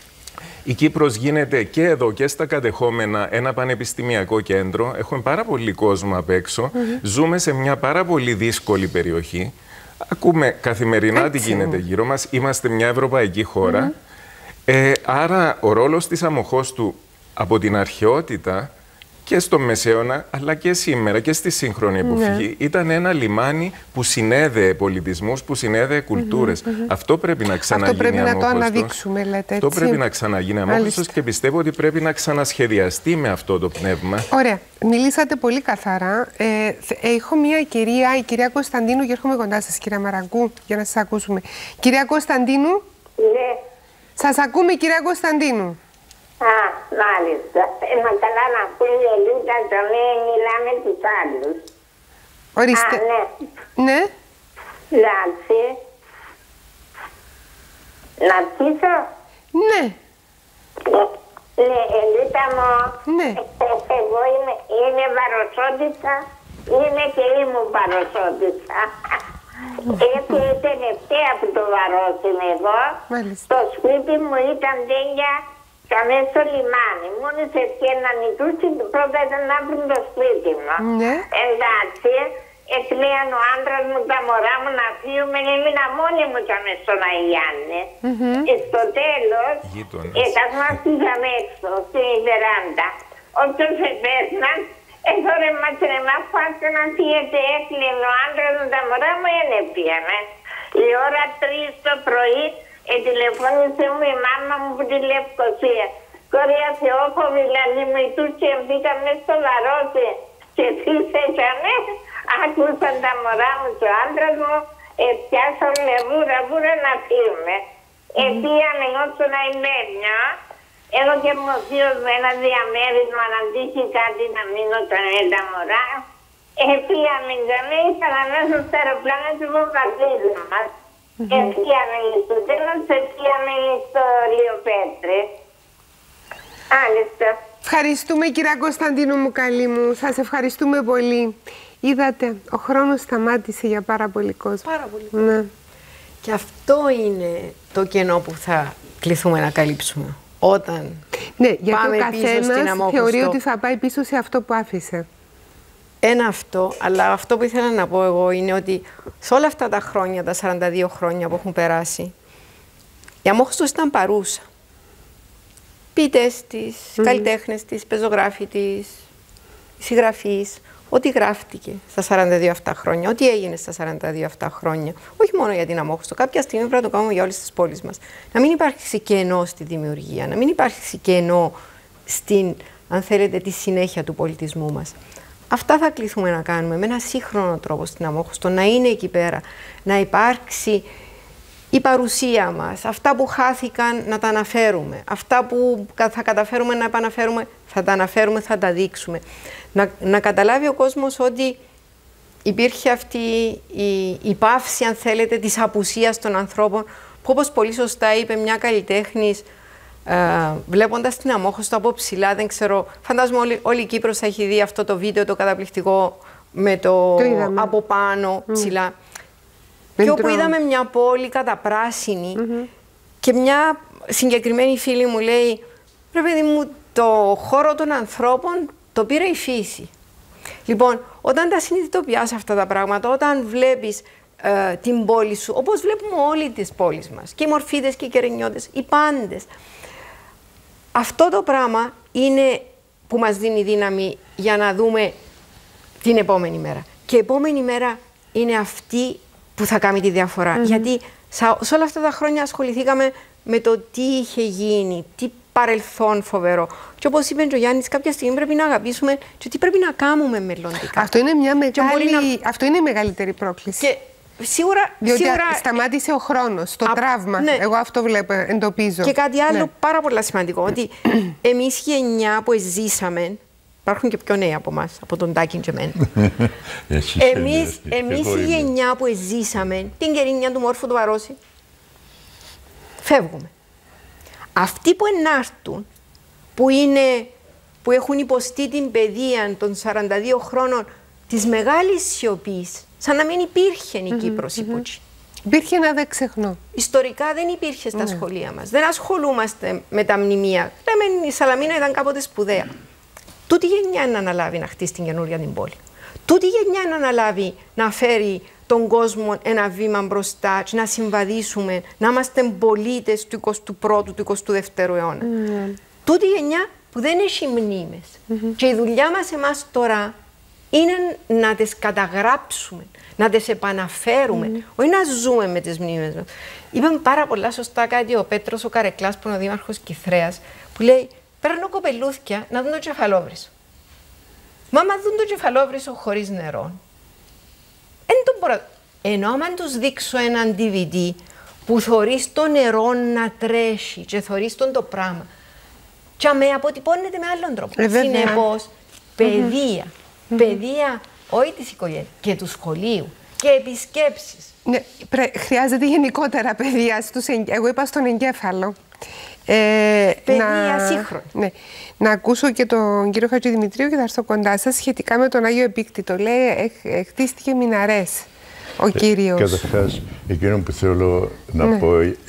Η Κύπρος γίνεται και εδώ και στα κατεχόμενα ένα πανεπιστημιακό κέντρο. Έχουμε πάρα πολύ κόσμο απ' έξω. Mm-hmm. Ζούμε σε μια πάρα πολύ δύσκολη περιοχή. Ακούμε καθημερινά Έτσι. τι γίνεται γύρω μας. Είμαστε μια ευρωπαϊκή χώρα. Mm-hmm. ε, άρα ο ρόλος της Αμμοχώστου από την αρχαιότητα και στο Μεσαίωνα, αλλά και σήμερα και στη σύγχρονη εποχή, ναι. ήταν ένα λιμάνι που συνέδεε πολιτισμούς, που συνέδεε κουλτούρες. Mm-hmm, mm-hmm. Αυτό πρέπει να ξαναγίνει. Αυτό πρέπει αμόχωστος. να το αναδείξουμε, λέτε, έτσι. Αυτό πρέπει να ξαναγίνει αμόχωστος και πιστεύω ότι πρέπει να ξανασχεδιαστεί με αυτό το πνεύμα. Ωραία. Μιλήσατε πολύ καθαρά. Ε, έχω μια κυρία, η κυρία Κωνσταντίνου, και έρχομαι κοντά σας, κυρία Μαραγκού, για να σας ακούσουμε. Κυρία Κωνσταντίνου. Ναι. Σας ακούμε, κυρία Κωνσταντίνου. Α, μάλιστα. Ένα καλά να πει η Ελίτα, το λέει, μιλάμε τους άλλους. Ορίστε. Α, ναι. Ναι. Εντάξει. Να αρχίσω. Ναι. Ναι, Ελίτα μου. Ναι. Εγώ είμαι, είμαι βαροσόντισσα. Είμαι και ήμουν βαροσόντισσα. Έτσι η τελευταία που το βαρώσουμε εγώ. Μάλιστα. Το σπίτι μου ήταν τένια καμέ στο λιμάνι. Μόλις ευκαιρναν οι Τούρκοι, πρώτα ήταν να βρουν το σπίτι μου. Ναι. Εντάξει, εκλέαν ο άντρας μου, τα μωρά μου να φύγουμε, έμεινα μόνη μου καμέ στον Αγιάννη. Mm-hmm. Και στο τέλος, εκαθμαστήκαμε έξω, στην βεράντα. Όποιος επέσναν, έθωρε μας ρε μας πάστε να φύγετε, έκλεινε ο άντρας μου, τα μωρά μου, ένεπιαμε. Η ώρα τρεις το πρωί, ε, τηλεφώνησε μου η μάμα μου που τη Λευκοσία. Κορία Θεόφοβη, δηλαδή μου οι Τούρκοι μπήκαμε στο Βαρόσι και φύσεκανε. Άκουσαν τα μωρά μου και ο άντρας μου, ε, πιάσανε βούρα βούρα να φύγουμε. Ε, πήγαμε όσο να ημέρια, έχω και μοθείως με ένα διαμέρισμα να τύχει κάτι να μείνω με τα μωρά. Ε, πήγαμε για μένα, ήθελα μέσα στο αεροπλάνο του βομβαρδίζου μας. Mm-hmm. Πήγαμε στο τέλος, πήγαμε στο Ρίο Πέτρε. Άλιστα. Ευχαριστούμε, κυρία Κωνσταντίνου μου, καλή μου. Σας ευχαριστούμε πολύ. Είδατε, ο χρόνος σταμάτησε για πάρα πολύ κόσμο. Πάρα πολύ. Ναι. Και αυτό είναι το κενό που θα κληθούμε να καλύψουμε. Όταν ναι, γιατί πάμε ο καθένας θεωρεί ότι θα πάει πίσω σε αυτό που άφησε. Ένα αυτό, αλλά αυτό που ήθελα να πω εγώ είναι ότι σε όλα αυτά τα χρόνια, τα σαράντα δύο χρόνια που έχουν περάσει, η Αμόχωστος ήταν παρούσα. Ποιητές της, mm-hmm. καλλιτέχνες της, πεζογράφοι της, συγγραφείς, ό,τι γράφτηκε στα σαράντα δύο αυτά χρόνια, ό,τι έγινε στα σαράντα δύο αυτά χρόνια, όχι μόνο για την Αμόχωστο, κάποια στιγμή πρέπει να το κάνουμε για όλες τις πόλεις μας. Να μην υπάρξει κενό στη δημιουργία, να μην υπάρξει κενό στην, αν θέλετε, τη συνέχεια του πολιτισμού μας. Αυτά θα κληθούμε να κάνουμε με ένα σύγχρονο τρόπο στην Αμόχωστο, να είναι εκεί πέρα, να υπάρξει η παρουσία μας, αυτά που χάθηκαν να τα αναφέρουμε, αυτά που θα καταφέρουμε να επαναφέρουμε θα τα αναφέρουμε, θα τα δείξουμε. Να, να καταλάβει ο κόσμος ότι υπήρχε αυτή η, η πάυση, αν θέλετε, της απουσίας των ανθρώπων, που όπως πολύ σωστά είπε μια καλλιτέχνης, ε, βλέποντας την Αμόχωστο από ψηλά, δεν ξέρω, φαντάζομαι όλη, όλη η Κύπρος θα έχει δει αυτό το βίντεο το καταπληκτικό με το, το από πάνω ψηλά. Mm. Και όπου είδαμε μια πόλη καταπράσινη mm-hmm. και μια συγκεκριμένη φίλη μου λέει, ρε παιδί μου, το χώρο των ανθρώπων το πήρε η φύση. Λοιπόν, όταν τα συνειδητοποιάς αυτά τα πράγματα, όταν βλέπεις ε, την πόλη σου, όπως βλέπουμε όλοι τις πόλεις μας, και οι Μορφίδες και οι Κερενιώτες, οι πάντες, αυτό το πράγμα είναι που μας δίνει δύναμη για να δούμε την επόμενη μέρα. Και η επόμενη μέρα είναι αυτή που θα κάνει τη διαφορά. Mm-hmm. Γιατί σε όλα αυτά τα χρόνια ασχοληθήκαμε με το τι είχε γίνει, τι παρελθόν φοβερό. Και όπως είπε ο Γιάννης, κάποια στιγμή πρέπει να αγαπήσουμε και τι πρέπει να κάνουμε μελλοντικά. Αυτό είναι μια μεγάλη... να... Αυτό είναι η μεγαλύτερη πρόκληση. Και σίγουρα... Διότι σίγουρα... σταμάτησε ο χρόνος, το Α, τραύμα. Ναι. Εγώ αυτό βλέπω, εντοπίζω. Και κάτι άλλο ναι. πάρα πολύ σημαντικό, ότι εμείς η γενιά που ζήσαμε, υπάρχουν και πιο νέοι από εμάς, από τον Τάκη και εμένα. εμείς εμείς η γενιά που ζήσαμε την κερίνια του Μόρφου του Βαρόσι, φεύγουμε. Αυτοί που ενάρτουν, που, είναι, που έχουν υποστεί την παιδεία των σαράντα δύο χρόνων της μεγάλης σιωπής, σαν να μην υπήρχε η Κύπρος mm-hmm, mm-hmm. Υπήρχε ένα δεν ξεχνώ. Ιστορικά δεν υπήρχε στα mm. σχολεία μας. Δεν ασχολούμαστε με τα μνημεία. Λέμε η Σαλαμίνα ήταν κάποτε σπουδαία. Τούτη γενιά να αναλάβει να χτίσει την καινούρια την πόλη. Τούτη γενιά να αναλάβει να φέρει τον κόσμο ένα βήμα μπροστά και να συμβαδίσουμε, να είμαστε πολίτες του εικοστού πρώτου, του εικοστού δεύτερου αιώνα. Mm. Τούτη γενιά που δεν έχει μνήμες. Mm-hmm. Και η δουλειά μας εμάς τώρα είναι να τις καταγράψουμε, να τις επαναφέρουμε, mm-hmm. όχι να ζούμε με τις μνήμες μας. Είπαμε πάρα πολλά σωστά κάτι ο Πέτρος ο Καρεκλάς, που είναι ο δήμαρχος Κιθρέας, που λέει: παίρνω κοπελούθια να δουν το κεφαλόβρυσο. Μα άμα δουν το κεφαλόβρυσο χωρίς νερό, δεν το μπορώ. Ενώ άμα τους δείξω έναν ντι βι ντι που θωρείς το νερό να τρέχει και θωρείς τον το πράγμα, και με αποτυπώνεται με άλλον τρόπο. Ε, συνεπώς, παιδεία, mm-hmm. παιδεία όχι της οικογένειας και του σχολείου και επισκέψεις. Ναι, πρέ, χρειάζεται γενικότερα παιδεία. Στους, εγώ είπα στον εγκέφαλο. Ε, παιδεία να, σύγχρονη. Ναι, να ακούσω και τον κύριο Χατζηδημητρίου και θα έρθω κοντά σας σχετικά με τον Άγιο Επίκτητο. Λέει, ε, ε, χτίστηκε μιναρές ο κύριος. Ε, καταρχάς, εκείνο που θέλω να ναι. πω, ε,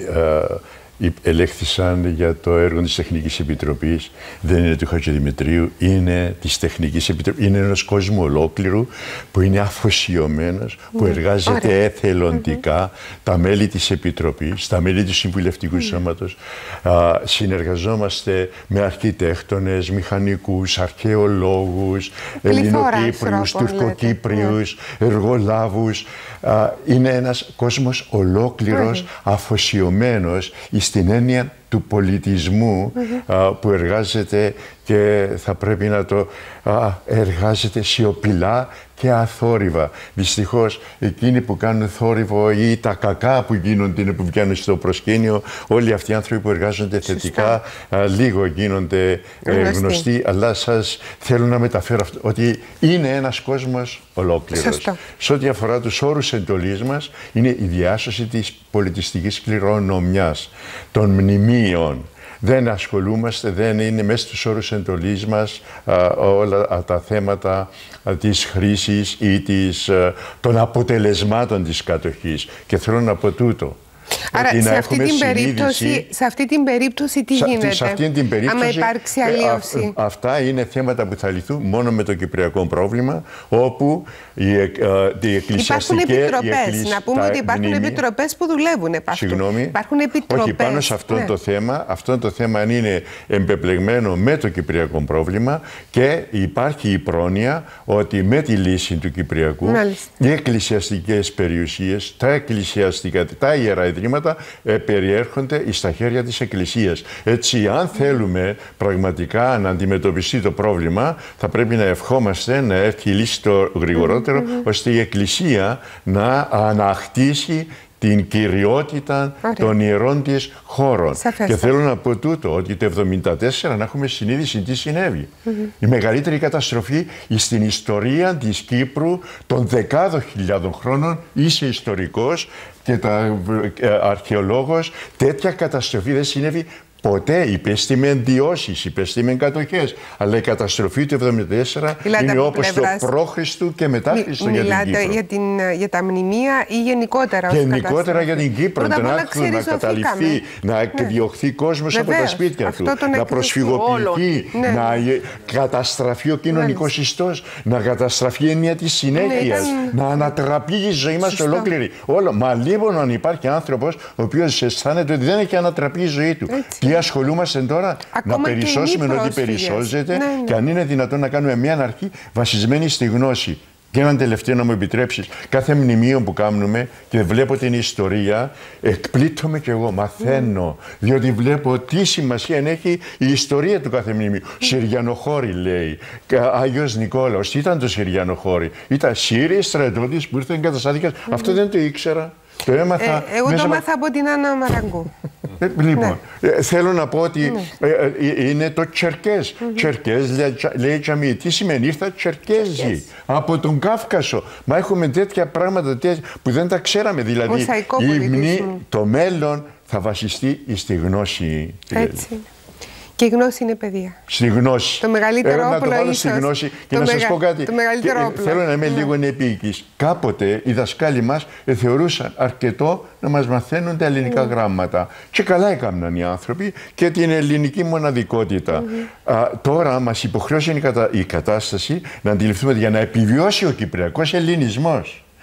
ελέγχθησαν για το έργο της Τεχνικής Επιτροπής, δεν είναι του Χατζηδημητρίου, είναι της Τεχνικής Επιτροπής, είναι ενός κόσμου ολόκληρου που είναι αφοσιωμένος, mm. που εργάζεται Ωραία. εθελοντικά, mm-hmm. τα μέλη της Επιτροπής, τα μέλη του Συμβουλευτικού mm. Σώματος, α, συνεργαζόμαστε με αρχιτέκτονες, μηχανικούς, αρχαιολόγους, Ελληνοκύπριους, Τουρκοκύπριους, mm. εργολάβους. Α, είναι ένας κόσμος ολόκληρος, mm. αφοσιωμένος στην έννοια του πολιτισμού mm-hmm. α, που εργάζεται και θα πρέπει να το α, εργάζεται σιωπηλά και αθόρυβα. Δυστυχώς, εκείνοι που κάνουν θόρυβο ή τα κακά που γίνονται, που βγαίνουν στο προσκήνιο, όλοι αυτοί οι άνθρωποι που εργάζονται θετικά, α, λίγο γίνονται ε, γνωστοί, αλλά σας θέλω να μεταφέρω αυτό, ότι είναι ένας κόσμος ολόκληρος. Σε ό,τι αφορά τους όρους εντολής μας, είναι η διάσωση της πολιτιστικής κληρονομιάς, των μνημείων. Δεν ασχολούμαστε, δεν είναι μέσα στους όρους εντολής μας α, όλα α, τα θέματα α, της χρήσης ή της, α, των αποτελεσμάτων της κατοχής. Και θέλω να πω τούτο. Άρα σε αυτή, την περίπτωση, σε αυτή την περίπτωση τι σε, γίνεται, σε αυτή την περίπτωση, άμα υπάρξει αλλίωση. Α, αυτά είναι θέματα που θα λυθούν μόνο με το κυπριακό πρόβλημα, όπου οι, ε, οι εκκλησιαστικές... Υπάρχουν επιτροπές, να πούμε ότι υπάρχουν μνήμη, επιτροπές που δουλεύουν επ' αυτού. Συγγνώμη, υπάρχουν επιτροπές. Όχι, πάνω σε αυτό ναι. το θέμα, αυτό το θέμα είναι εμπεπλεγμένο με το κυπριακό πρόβλημα και υπάρχει η πρόνοια ότι με τη λύση του Κυπριακού Μάλιστα. οι εκκλησιαστικές περιουσίες, τα εκκλησιαστικά, τα ιερά ιδρύματα ε, περιέρχονται στα χέρια της Εκκλησίας. Έτσι, αν θέλουμε πραγματικά να αντιμετωπιστεί το πρόβλημα, θα πρέπει να ευχόμαστε να έρθει η λύση το γρηγορότερο, mm-hmm. ώστε η Εκκλησία να ανακτήσει την κυριότητα Ωραία. των ιερών της χώρων. Σαφέστα. Και θέλω να πω τούτο, ότι το εβδομήντα τέσσερα να έχουμε συνείδηση τι συνέβη. Mm-hmm. Η μεγαλύτερη καταστροφή στην ιστορία της Κύπρου των δεκάδων χιλιάδων χρόνων, είσαι ιστορικός και τα, ε, αρχαιολόγος, τέτοια καταστροφή δεν συνέβη ποτέ. Υπέστη με εντιώσεις, υπέστη με κατοχές. Αλλά η καταστροφή του εβδομήντα τέσσερα Μιλάτε είναι όπως το π.Χ. και μετά Μι, Χριστό για την Κύπρο. Για, την, για τα μνημεία ή γενικότερα ως Γενικότερα για την Κύπρο. Τον άκρη να καταληφθεί, να εκδιωχθεί ναι. κόσμος Βεβαίως, από τα σπίτια του, να προσφυγοποιηθεί, ναι. να καταστραφεί ο κοινωνικός ιστός, να καταστραφεί η έννοια της συνέχειας, ναι, ήταν... να ανατραπεί η ζωή μας ολόκληρη. Όλο. Μα λοιπόν αν υπάρχει άνθρωπος ο οποίος αισθάνεται ότι δεν έχει ανατραπεί η ζωή του. Τι ασχολούμαστε τώρα, Ακόμα να περισσώσουμε ό,τι περισσώζεται ναι, ναι. και αν είναι δυνατόν να κάνουμε μια αρχή βασισμένη στη γνώση. Και έναν τελευταίο να μου επιτρέψεις, κάθε μνημείο που κάνουμε και βλέπω την ιστορία, εκπλήττομαι κι εγώ, μαθαίνω, mm. διότι βλέπω τι σημασία έχει η ιστορία του κάθε μνημείου. Mm. Συριανοχώρη λέει, Άγιος Νικόλαος, τι ήταν το Συριανοχώρη, ήταν Σύριοι στρατιώτες που ήρθαν καταστάθηκαν, mm. αυτό δεν το ήξερα. Το έμαθα ε, εγώ μέσα... το έμαθα από την Άννα Μαραγκού. Ε, λοιπόν, ναι. ε, θέλω να πω ότι ναι. ε, ε, είναι το Τσερκές. Mm-hmm. Τσερκές λέει Τζαμί. Τι σημαίνει, ήρθα Τσερκέζοι από τον Κάφκασο. Μα έχουμε τέτοια πράγματα τέτοια, που δεν τα ξέραμε. Δηλαδή, η μνή, το μέλλον θα βασιστεί στη γνώση. Έτσι. Και η γνώση είναι παιδεία. Στη γνώση. Το μεγαλύτερο ε, όπλο. Να το βάλω στη γνώση και να μεγα... σας πω κάτι. Το μεγαλύτερο και, όπλο. Θέλω να είμαι ναι. λίγο ενεπίοικης. Κάποτε οι δασκάλοι μας ε, θεωρούσαν αρκετό να μας μαθαίνουν τα ελληνικά mm. γράμματα. Και καλά έκαναν οι άνθρωποι και την ελληνική μοναδικότητα. Mm-hmm. Α, τώρα μας υποχρέωσε η, κατα... η κατάσταση να αντιληφθούμε ότι για να επιβιώσει ο κυπριακός ελληνισμός,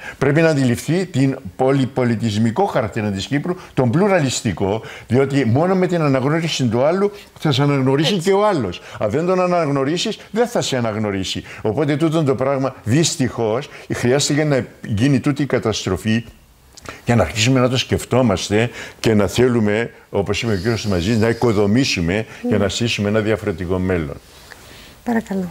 Πρέπει να αντιληφθεί την πολυπολιτισμικό χαρακτήρα της Κύπρου, τον πλουραλιστικό, διότι μόνο με την αναγνώριση του άλλου θα σε αναγνωρίσει Έτσι. και ο άλλος. Αν δεν τον αναγνωρίσεις, δεν θα σε αναγνωρίσει. Οπότε τούτο το πράγμα δυστυχώς χρειάστηκε να γίνει τούτη η καταστροφή για να αρχίσουμε να το σκεφτόμαστε και να θέλουμε, όπως είπε ο κύριος Μαζής, να οικοδομήσουμε mm. για να στήσουμε ένα διαφορετικό μέλλον. Παρακαλώ.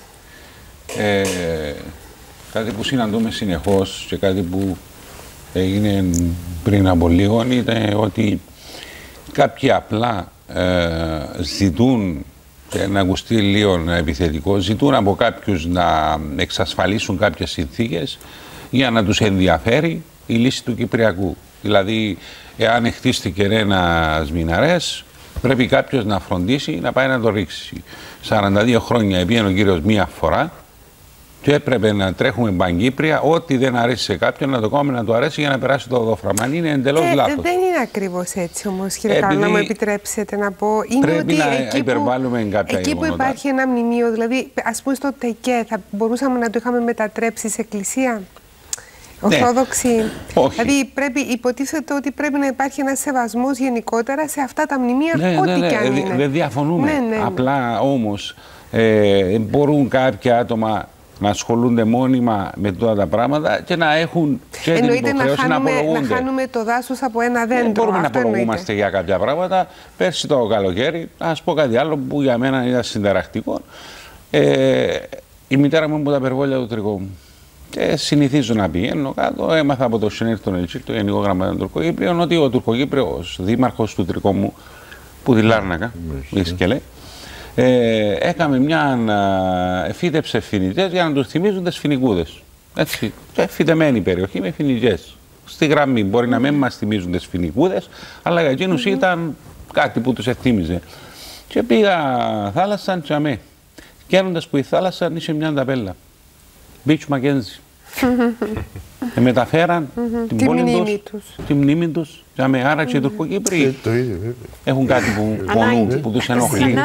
Ε, κάτι που συναντούμε συνεχώς και κάτι που έγινε πριν από λίγο είναι ότι κάποιοι απλά ε, ζητούν, και να ακουστεί λίγο επιθετικό, ζητούν από κάποιους να εξασφαλίσουν κάποιες συνθήκες για να τους ενδιαφέρει η λύση του Κυπριακού. Δηλαδή, εάν χτίστηκε ένας μιναρές, πρέπει κάποιος να φροντίσει να πάει να το ρίξει. σαράντα δύο χρόνια επήγαινε ο κύριος μία φορά και έπρεπε να τρέχουμε Παγκύπρια, ό,τι δεν αρέσει σε κάποιον να το κάνουμε να του αρέσει για να περάσει το οδόφραμα. Είναι εντελώς ε, λάθος. Δεν είναι ακριβώς έτσι όμως, κύριε Κάλλο, να μου επιτρέψετε να πω. Είναι πρέπει ότι να εκεί υπερβάλλουμε που, κάποια εκεί που υπάρχει ένα μνημείο, δηλαδή ας πούμε στο ΤΕΚΕ, θα μπορούσαμε να το είχαμε μετατρέψει σε εκκλησία. Ορθόδοξη. Ναι. Δηλαδή πρέπει, υποτίθεται ότι πρέπει να υπάρχει ένας σεβασμός γενικότερα σε αυτά τα μνημεία, ναι, ό,τι ναι, ναι, κι αν ναι, είναι. Δεν διαφωνούμε. Ναι, ναι, ναι. Απλά όμως ε, μπορούν κάποια άτομα να ασχολούνται μόνιμα με αυτά τα πράγματα και να έχουν και εννοείται την υποχρέωση να, να απολογούνται. Να χάνουμε το δάσος από ένα δέντρο. Δεν μπορούμε αυτό να απολογούμαστε για κάποια πράγματα. Πέρσι το καλοκαίρι, ας πω κάτι άλλο που για μένα ήταν συνταρακτικό. Ε, η μητέρα μου από τα περβόλια του τρικού μου. Και συνηθίζω να πηγαίνω κάτω. Έμαθα από το συνέρθει τον Ελτσίκ, το Γενικό Γραμματέα των Τουρκοκύπριων, ότι ο Τουρκοκύπριος δήμαρχος του Τρικόμου, που τη Λάρνακα, που Ισκελέ, ε, έκαμε μια. Ε, φύτεψε φοινιτζές για να τους θυμίζουν τις φοινικούδες. Έτσι. Και φυτεμένη περιοχή με φοινιτζές. Στη γραμμή μπορεί να μην μας θυμίζουν τις φοινικούδες, αλλά για εκείνους mm -hmm. ήταν κάτι που τους εθύμιζε. Και πήγα θάλασσα, τσαμέ. Καίνοντας που η θάλασσα είχε μια ταπέλα. Beach Mackenzie. ε, μεταφέραν mm-hmm. την, την πόλη μνήμη τους, τους. Τη μνήμη τους. Άρα mm-hmm. και οι Τουρκοκύπροι έχουν κάτι που πονούν, που τους ενοχλεί.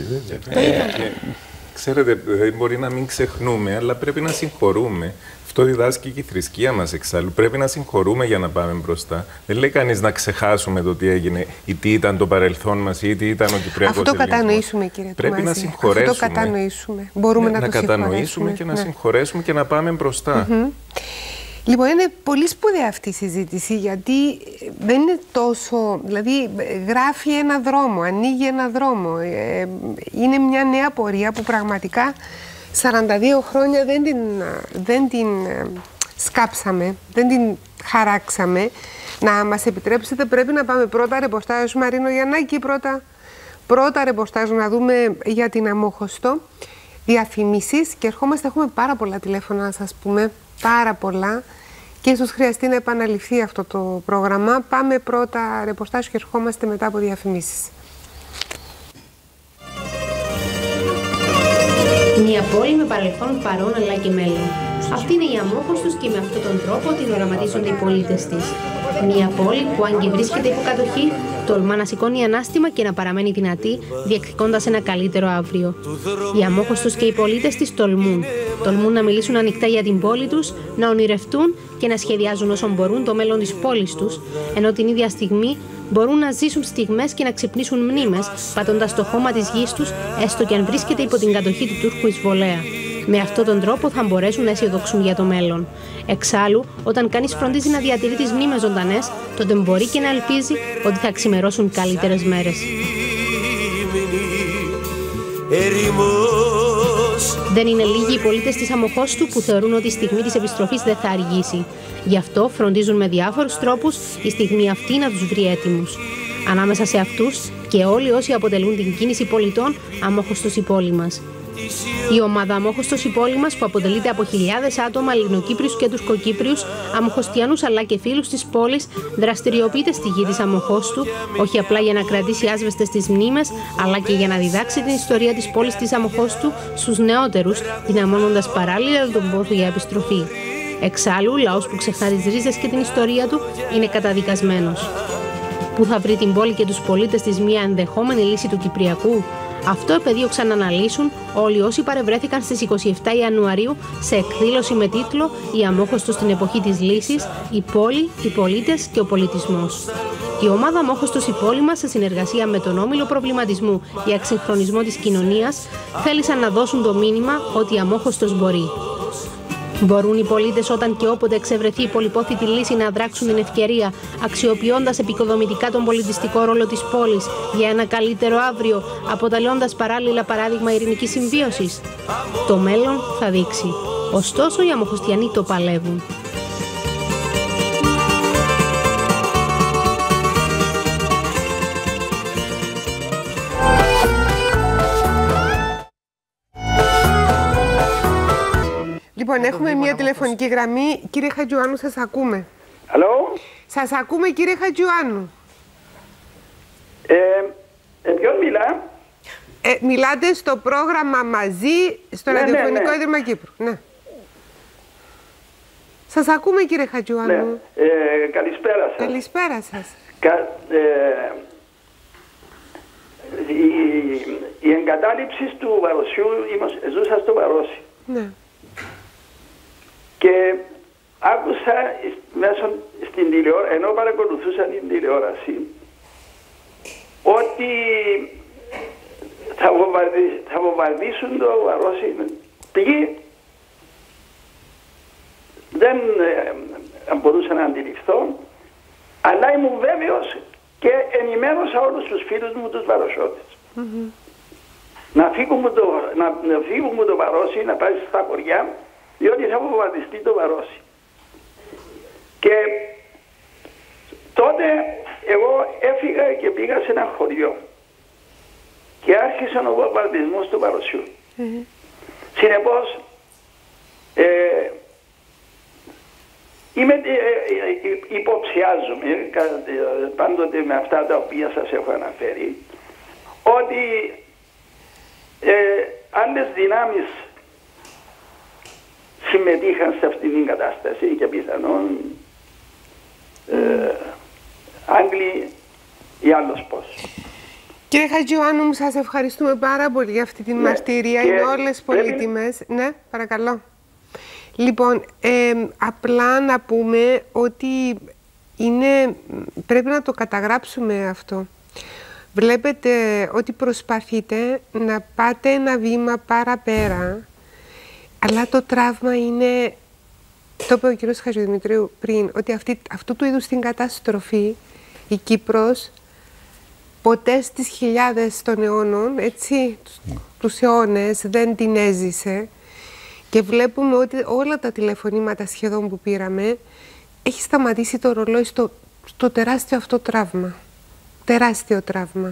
Ξέρετε, μπορεί να μην ξεχνούμε, αλλά πρέπει να συγχωρούμε. Αυτό διδάσκει και η θρησκεία μας εξάλλου. Πρέπει να συγχωρούμε για να πάμε μπροστά. Δεν λέει κανείς να ξεχάσουμε το τι έγινε ή τι ήταν το παρελθόν μας ή τι ήταν ο Κυπριακός Αυτό ελληνισμός. Κατανοήσουμε, κύριε Πρέπει Τουμάζη. να συγχωρέσουμε. Αυτό κατανοήσουμε. Μπορούμε ναι, να, να το κατανοήσουμε και να ναι. συγχωρέσουμε και να πάμε μπροστά. Mm-hmm. Λοιπόν, είναι πολύ σπουδαία αυτή η συζήτηση, γιατί δεν είναι τόσο. Δηλαδή, γράφει ένα δρόμο, ανοίγει ένα δρόμο. Ε, είναι μια νέα πορεία που πραγματικά σαράντα δύο χρόνια δεν την, δεν την σκάψαμε, δεν την χαράξαμε. Να μας επιτρέψετε, πρέπει να πάμε πρώτα ρεπορτάζ Μαρίνο Γιαννάκη, πρώτα, πρώτα ρεπορτάζ να δούμε για την Αμόχωστο, διαφημίσεις και ερχόμαστε, έχουμε πάρα πολλά τηλέφωνα να σας πούμε, πάρα πολλά και ίσως χρειαστεί να επαναληφθεί αυτό το πρόγραμμα. Πάμε πρώτα ρεπορτάζ και ερχόμαστε μετά από διαφημίσεις. Μια πόλη με παρελθόν, παρόν αλλά και μέλλον. Αυτή είναι η Αμόχωστος και με αυτόν τον τρόπο την οραματίζονται οι πολίτες της. Μια πόλη που αν και βρίσκεται υπό κατοχή, τολμά να σηκώνει ανάστημα και να παραμένει δυνατή, διεκδικώντας ένα καλύτερο αύριο. Η Αμόχωστος και οι πολίτες της τολμούν. Τολμούν να μιλήσουν ανοιχτά για την πόλη τους, να ονειρευτούν και να σχεδιάζουν όσο μπορούν το μέλλον της πόλης τους, ενώ την ίδια στιγμή μπορούν να ζήσουν στιγμές και να ξυπνήσουν μνήμες, πατώντας το χώμα της γης τους, έστω και αν βρίσκεται υπό την κατοχή του Τούρκου εισβολέα. Με αυτόν τον τρόπο θα μπορέσουν να αισιοδοξούν για το μέλλον. Εξάλλου, όταν κανείς φροντίζει να διατηρεί τις μνήμες ζωντανές, τότε μπορεί και να ελπίζει ότι θα ξημερώσουν καλύτερες μέρες. Δεν είναι λίγοι οι πολίτες της Αμοχώστου που θεωρούν ότι η στιγμή της επιστροφής δεν θα αργήσει. Γι' αυτό φροντίζουν με διάφορους τρόπους η στιγμή αυτή να τους βρει έτοιμους. Ανάμεσα σε αυτούς και όλοι όσοι αποτελούν την κίνηση πολιτών Αμόχωστος η πόλη μας. Η ομάδα Αμόχωστος η πόλη μας, που αποτελείται από χιλιάδες άτομα Ελληνοκύπριους και Τουρκοκύπριους, Αμοχωστιανούς αλλά και φίλους της πόλης, δραστηριοποιείται στη γη της Αμοχώστου, όχι απλά για να κρατήσει άσβεστες τις μνήμες, αλλά και για να διδάξει την ιστορία της πόλης της Αμοχώστου στους νεότερους, δυναμώνοντας παράλληλα τον πόθο για επιστροφή. Εξάλλου, λαός που ξεχνά τις ρίζες και την ιστορία του είναι καταδικασμένος. Πού θα βρει την πόλη και τους πολίτες της μια ενδεχόμενη λύση του Κυπριακού? Αυτό επεδίωξαν να αναλύσουν όλοι όσοι παρευρέθηκαν στις είκοσι επτά Ιανουαρίου σε εκδήλωση με τίτλο «Η Αμόχωστος στην εποχή της λύσης, η πόλη, οι πολίτες και ο πολιτισμός». Η ομάδα Αμόχωστος η πόλη μας, σε συνεργασία με τον Όμιλο Προβληματισμού για Εξυγχρονισμό της Κοινωνίας, θέλησαν να δώσουν το μήνυμα ότι η Αμόχωστος μπορεί. Μπορούν οι πολίτες όταν και όποτε εξευρεθεί η πολυπόθητη λύση να δράξουν την ευκαιρία, αξιοποιώντας επικοδομητικά τον πολιτιστικό ρόλο της πόλης για ένα καλύτερο αύριο, αποτελώντας παράλληλα παράδειγμα ειρηνικής συμβίωσης. Το μέλλον θα δείξει. Ωστόσο, οι αμοχωστιανοί το παλεύουν. Λοιπόν, έχουμε μια τηλεφωνική γραμμή. Κύριε Χατζιωάννου, σας ακούμε. Αλλό. Σας ακούμε, κύριε Χατζιωάννου. Ε, ε, ποιον μιλά? Ε, μιλάτε στο πρόγραμμα Μαζί, στο ναι, Ραδιοφωνικό ναι, ναι. Ίδρυμα Κύπρου. Ναι. Σας ακούμε, κύριε Χατζιωάννου. Ναι. Ε, καλησπέρα σας. Καλησπέρα σας. Κα, ε, η, η εγκατάλειψη του Βαροσιού, ζούσα στο Βαρόσι. Ναι. Και άκουσα μέσω στην τηλεόραση, ενώ παρακολουθούσα την τηλεόραση, ότι θα, βομβαρδι, θα βομβαρδίσουν το Βαρόσι. Πήγε, δεν ε, μπορούσα να αντιληφθώ, αλλά ήμουν βέβαιος και ενημέρωσα όλους τους φίλους μου, τους Βαροσιώτες. Mm-hmm. Να φύγουμε το, να, να φύγουμε το Βαρόσι, να πάει στα χωριά, διότι θα βομβαρδιστεί το Βαρόσι. Και τότε εγώ έφυγα και πήγα σε ένα χωριό και άρχισε ο βομβαρδισμός του Βαροσιού. Mm-hmm. Συνεπώς, ε, είμαι, ε, ε, υποψιάζομαι ε, πάντοτε με αυτά τα οποία σας έχω αναφέρει, ότι ε, άλλες δυνάμεις συμμετείχαν σε αυτήν την κατάσταση και πιθανόν ε, Άγγλοι ή άλλος πώς. Κύριε Χατζιωάννου, μου σας ευχαριστούμε πάρα πολύ για αυτή την ναι, μαρτυρία. Είναι όλες πολύτιμες. Πρέπει... Ναι, παρακαλώ. Λοιπόν, ε, απλά να πούμε ότι είναι, πρέπει να το καταγράψουμε αυτό. Βλέπετε ότι προσπαθείτε να πάτε ένα βήμα παραπέρα, αλλά το τραύμα είναι, το είπε ο κύριος Χατζηδημητρίου πριν, ότι αυτή, αυτού του είδους την καταστροφή η Κύπρος ποτέ στις χιλιάδες των αιώνων, έτσι, τους, τους αιώνες δεν την έζησε, και βλέπουμε ότι όλα τα τηλεφωνήματα σχεδόν που πήραμε έχει σταματήσει το ρολόι στο, στο τεράστιο αυτό τραύμα. Τεράστιο τραύμα.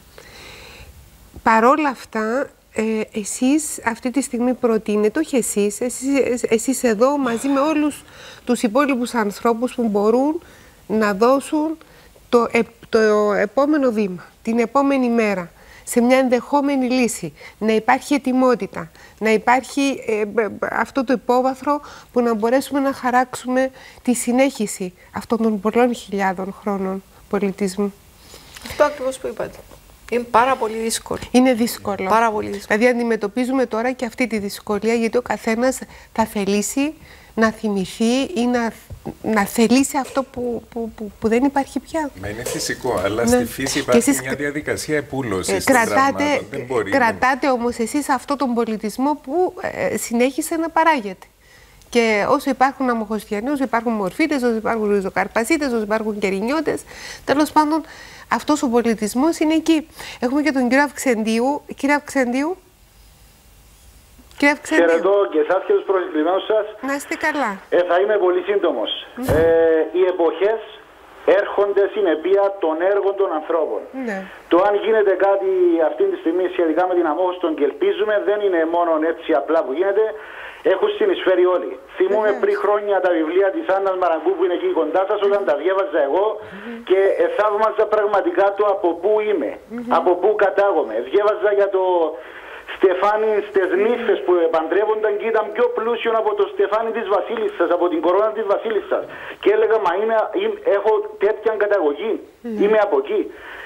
Παρόλα αυτά, ε, εσείς αυτή τη στιγμή προτείνετε, όχι εσείς, εσείς, εσείς εδώ μαζί με όλους τους υπόλοιπους ανθρώπους που μπορούν να δώσουν το, ε, το επόμενο βήμα, την επόμενη μέρα, σε μια ενδεχόμενη λύση, να υπάρχει ετοιμότητα, να υπάρχει ε, αυτό το υπόβαθρο που να μπορέσουμε να χαράξουμε τη συνέχιση αυτών των πολλών χιλιάδων χρόνων πολιτισμού. Αυτό ακριβώς που είπατε. Είναι πάρα πολύ δύσκολο. Είναι δύσκολο. Πάρα πολύ δύσκολο. Δηλαδή αντιμετωπίζουμε τώρα και αυτή τη δυσκολία, γιατί ο καθένας θα θελήσει να θυμηθεί ή να, να θελήσει αυτό που, που, που, που δεν υπάρχει πια. Μα είναι φυσικό, αλλά ναι. Στη φύση υπάρχει εσείς... μια διαδικασία επούλωσης των κρατάτε, δεν μπορεί κρατάτε να... όμως εσείς αυτό τον πολιτισμό που ε, συνέχισε να παράγεται. Και όσο υπάρχουν αμοχωστιανοί, όσο υπάρχουν μορφίτες, όσο υπάρχουν ριζοκαρπασίτες, όσο υπάρχουν κερινιώτες, τέλος πάντων αυτός ο πολιτισμός είναι εκεί. Έχουμε και τον κύριο Αυξεντίου. Κύριε Αυξεντίου. Κύριε Αυξεντίου. Χαιρετώ και εσάς και τους προσκεκλημένους σας. Να είστε καλά. Ε, θα είμαι πολύ σύντομος. Mm. Ε, οι εποχές έρχονται συνεπία των έργων των ανθρώπων. Ναι. Το αν γίνεται κάτι αυτή τη στιγμή σχετικά με την αμόχωστον και ελπίζουμε δεν είναι μόνο έτσι απλά που γίνεται. Έχουν συνεισφέρει όλοι. Θυμούμαι πριν χρόνια τα βιβλία της Άννας Μαραγκού που είναι εκεί κοντά σας, όταν τα διέβαζα εγώ mm-hmm. και θαύμαζα πραγματικά το από πού είμαι, mm-hmm. από πού κατάγομαι. Διέβαζα για το Στεφάνι στις νύφες που παντρεύονταν και ήταν πιο πλούσιο από το Στεφάνι της Βασίλισσας, από την κορώνα της Βασίλισσας. Και έλεγα, μα είμαι, είμαι, έχω τέτοια καταγωγή, mm-hmm. είμαι από εκεί.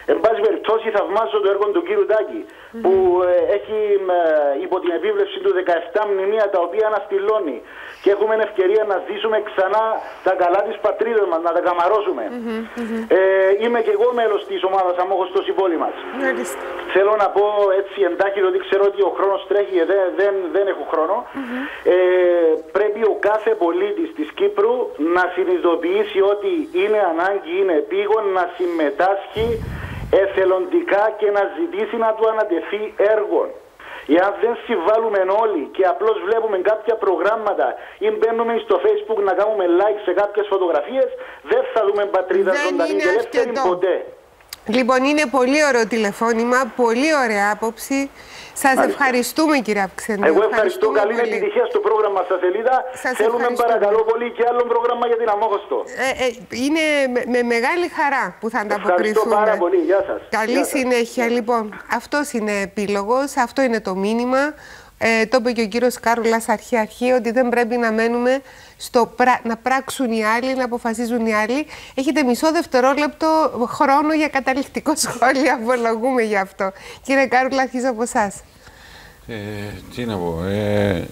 Εν πάση περιπτώσει, θαυμάζω το έργο του κύριου Τάκη, mm-hmm. που ε, έχει ε, υπό την επίβλεψη του δεκαεπτά μνημεία τα οποία αναστηλώνει και έχουμε ευκαιρία να ζήσουμε ξανά τα καλά της πατρίδας μας, να τα καμαρώσουμε. Mm-hmm. Ε, είμαι και εγώ μέλος της ομάδας Αμόχωστος η πόλη μας. Mm-hmm. Θέλω να πω έτσι εντάχει, ότι ξέρω ότι ο χρόνος τρέχει και δεν, δεν, δεν έχω χρόνο. Mm-hmm. ε, πρέπει ο κάθε πολίτης της Κύπρου να συνειδητοποιήσει ότι είναι ανάγκη, είναι επίγον να συμμετάσχει εθελοντικά και να ζητήσει να του ανατεθεί έργο. Εάν δεν συμβάλλουμε όλοι και απλώς βλέπουμε κάποια προγράμματα ή μπαίνουμε στο Facebook να κάνουμε like σε κάποιες φωτογραφίες, δεν θα δούμε πατρίδα ζωντανή και ελεύθερη ποτέ. Λοιπόν, είναι πολύ ωραίο τηλεφώνημα, πολύ ωραία άποψη. Σας Άρα. ευχαριστούμε, κύριε Αυξενού. Εγώ ευχαριστώ. Καλή επιτυχία στο πρόγραμμα στα σελίδα. Σας Θέλουμε παρακαλώ πολύ και άλλο πρόγραμμα για την Αμόχωστο. Ε, ε, είναι με, με μεγάλη χαρά που θα ανταποκριθούμε. Ευχαριστώ πάρα πολύ. Γεια σας. Καλή Γεια συνέχεια. σας. Λοιπόν, αυτός είναι επίλογος, αυτό είναι το μήνυμα. Ε, το είπε και ο κύριος Κάρουλας αρχή-αρχή, ότι δεν πρέπει να μένουμε στο πρα... να πράξουν οι άλλοι, να αποφασίζουν οι άλλοι. Έχετε μισό δευτερόλεπτο χρόνο για καταληκτικό σχόλιο, απολογούμε γι' αυτό. Κύριε Κάρουλα, αρχίζω από εσάς. Ε, τι να πω, ε,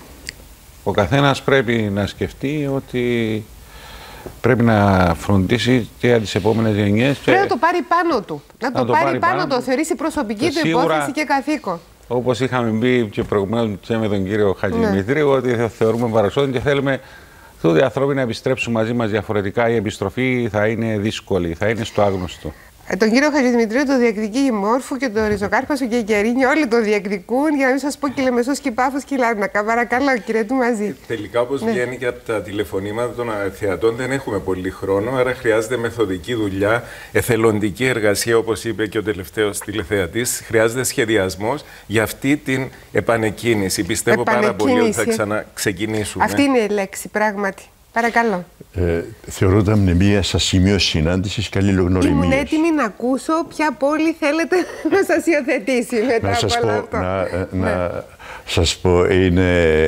ο καθένας πρέπει να σκεφτεί ότι πρέπει να φροντίσει και για τις επόμενες γενιές. Πρέπει να το πάρει πάνω του. Να, να το, το πάρει, πάρει πάνω, πάνω, το θεωρήσει προσωπική του υπόθεση και καθήκον. Όπως είχαμε μπει και προηγουμένως και με τον κύριο Χατζημητρίου, ναι. ότι θεωρούμε παρασόντων και θέλουμε τούτοι οι άνθρωποι να επιστρέψουν μαζί μας διαφορετικά. Η επιστροφή θα είναι δύσκολη, θα είναι στο άγνωστο. Ε, τον κύριο Χατζημητρίου το διεκδικεί η Μόρφου και τον Ριζοκάρπασο και η Κερίνη, όλοι το διεκδικούν, για να μην σας πω και Λεμεσός και Πάφος και Λάρνακα. Παρακαλώ, κύριε του μαζί. Τελικά, όπως ναι. βγαίνει και από τα τηλεφωνήματα των θεατών, δεν έχουμε πολύ χρόνο, άρα χρειάζεται μεθοδική δουλειά, εθελοντική εργασία, όπως είπε και ο τελευταίος τηλεθεατής. Χρειάζεται σχεδιασμός για αυτή την επανεκκίνηση. Πιστεύω επανεκκίνηση. πάρα πολύ ότι θα ξαναξεκινήσουμε. Αυτή είναι η λέξη, πράγματι. Παρακαλώ. Ε, θεωρώ τα μνημεία σαν σημείο συνάντησης και αλληλογνωριμίας. Ήμουν έτοιμη να ακούσω ποια πόλη θέλετε να σας υιοθετήσει μετά να σας από πω, αυτό. Να, να σας πω, είναι...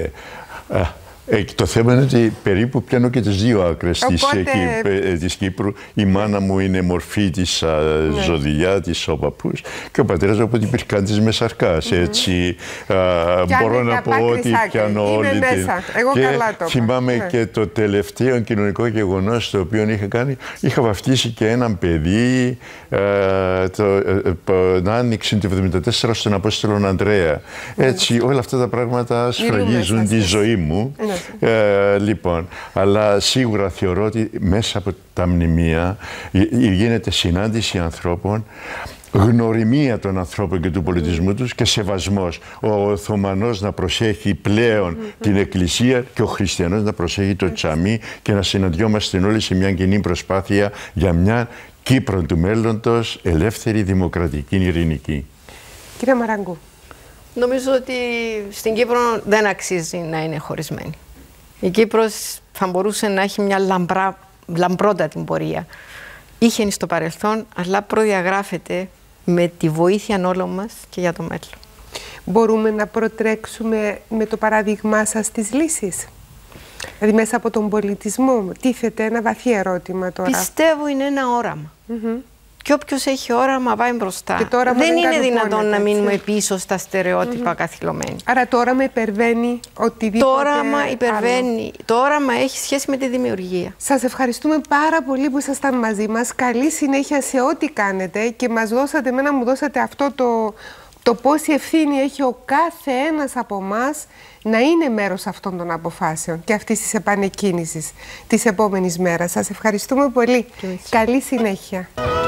Α, Ε, το θέμα είναι ότι περίπου πιάνω και τις δύο άκρες της, Οπότε... της Κύπρου. Η μάνα μου είναι μορφή της α, ναι. ζωδιά, της ο παππούς, και ο πατέρας από την Πυρκάντης Μεσαρκάς. Mm-hmm. Έτσι, α, μπορώ να πω ότι πιάνω όλη την... Εγώ και καλά το θυμάμαι ναι. και το τελευταίο κοινωνικό γεγονός το οποίο είχα κάνει. Είχα βαφτίσει και έναν παιδί α, το, την άνοιξη του εβδομήντα τέσσερα στον Απόστολο Ανδρέα. Έτσι, όλα αυτά τα πράγματα σφραγίζουν τη ζωή μου. Ε, λοιπόν, αλλά σίγουρα θεωρώ ότι μέσα από τα μνημεία γίνεται συνάντηση ανθρώπων, γνωριμία των ανθρώπων και του πολιτισμού τους και σεβασμός. Ο Οθωμανός να προσέχει πλέον mm-hmm. την Εκκλησία και ο Χριστιανός να προσέχει το τσαμί και να συναντιόμαστε όλοι σε μια κοινή προσπάθεια για μια Κύπρο του μέλλοντος, ελεύθερη, δημοκρατική, ειρηνική. Κύριε Μαραγκού. Νομίζω ότι στην Κύπρο δεν αξίζει να είναι χωρισμένη. Η Κύπρος θα μπορούσε να έχει μια λαμπρά, λαμπρότατη πορεία. Είχε στο παρελθόν, αλλά προδιαγράφεται με τη βοήθεια όλων μας και για το μέλλον. Μπορούμε να προτρέξουμε με το παράδειγμά σας τις λύσεις? Δηλαδή μέσα από τον πολιτισμό τίθεται ένα βαθύ ερώτημα τώρα. Πιστεύω είναι ένα όραμα. Mm-hmm. Και όποιος έχει όραμα πάει μπροστά. Δεν, δεν είναι δυνατόν να μείνουμε έτσι. πίσω στα στερεότυπα mm-hmm. καθυλωμένοι. Άρα το όραμα υπερβαίνει οτιδήποτε Το όραμα υπερβαίνει. Άλλο. Το όραμα έχει σχέση με τη δημιουργία. Σας ευχαριστούμε πάρα πολύ που ήσασταν μαζί μας. Καλή συνέχεια σε ό,τι κάνετε και μας δώσατε, εμένα μου δώσατε αυτό το, το πόση ευθύνη έχει ο κάθε ένας από εμάς να είναι μέρος αυτών των αποφάσεων και αυτής της επανεκκίνησης της επόμενης μέρας. Σας ευχαριστούμε πολύ. Καλή συνέχεια.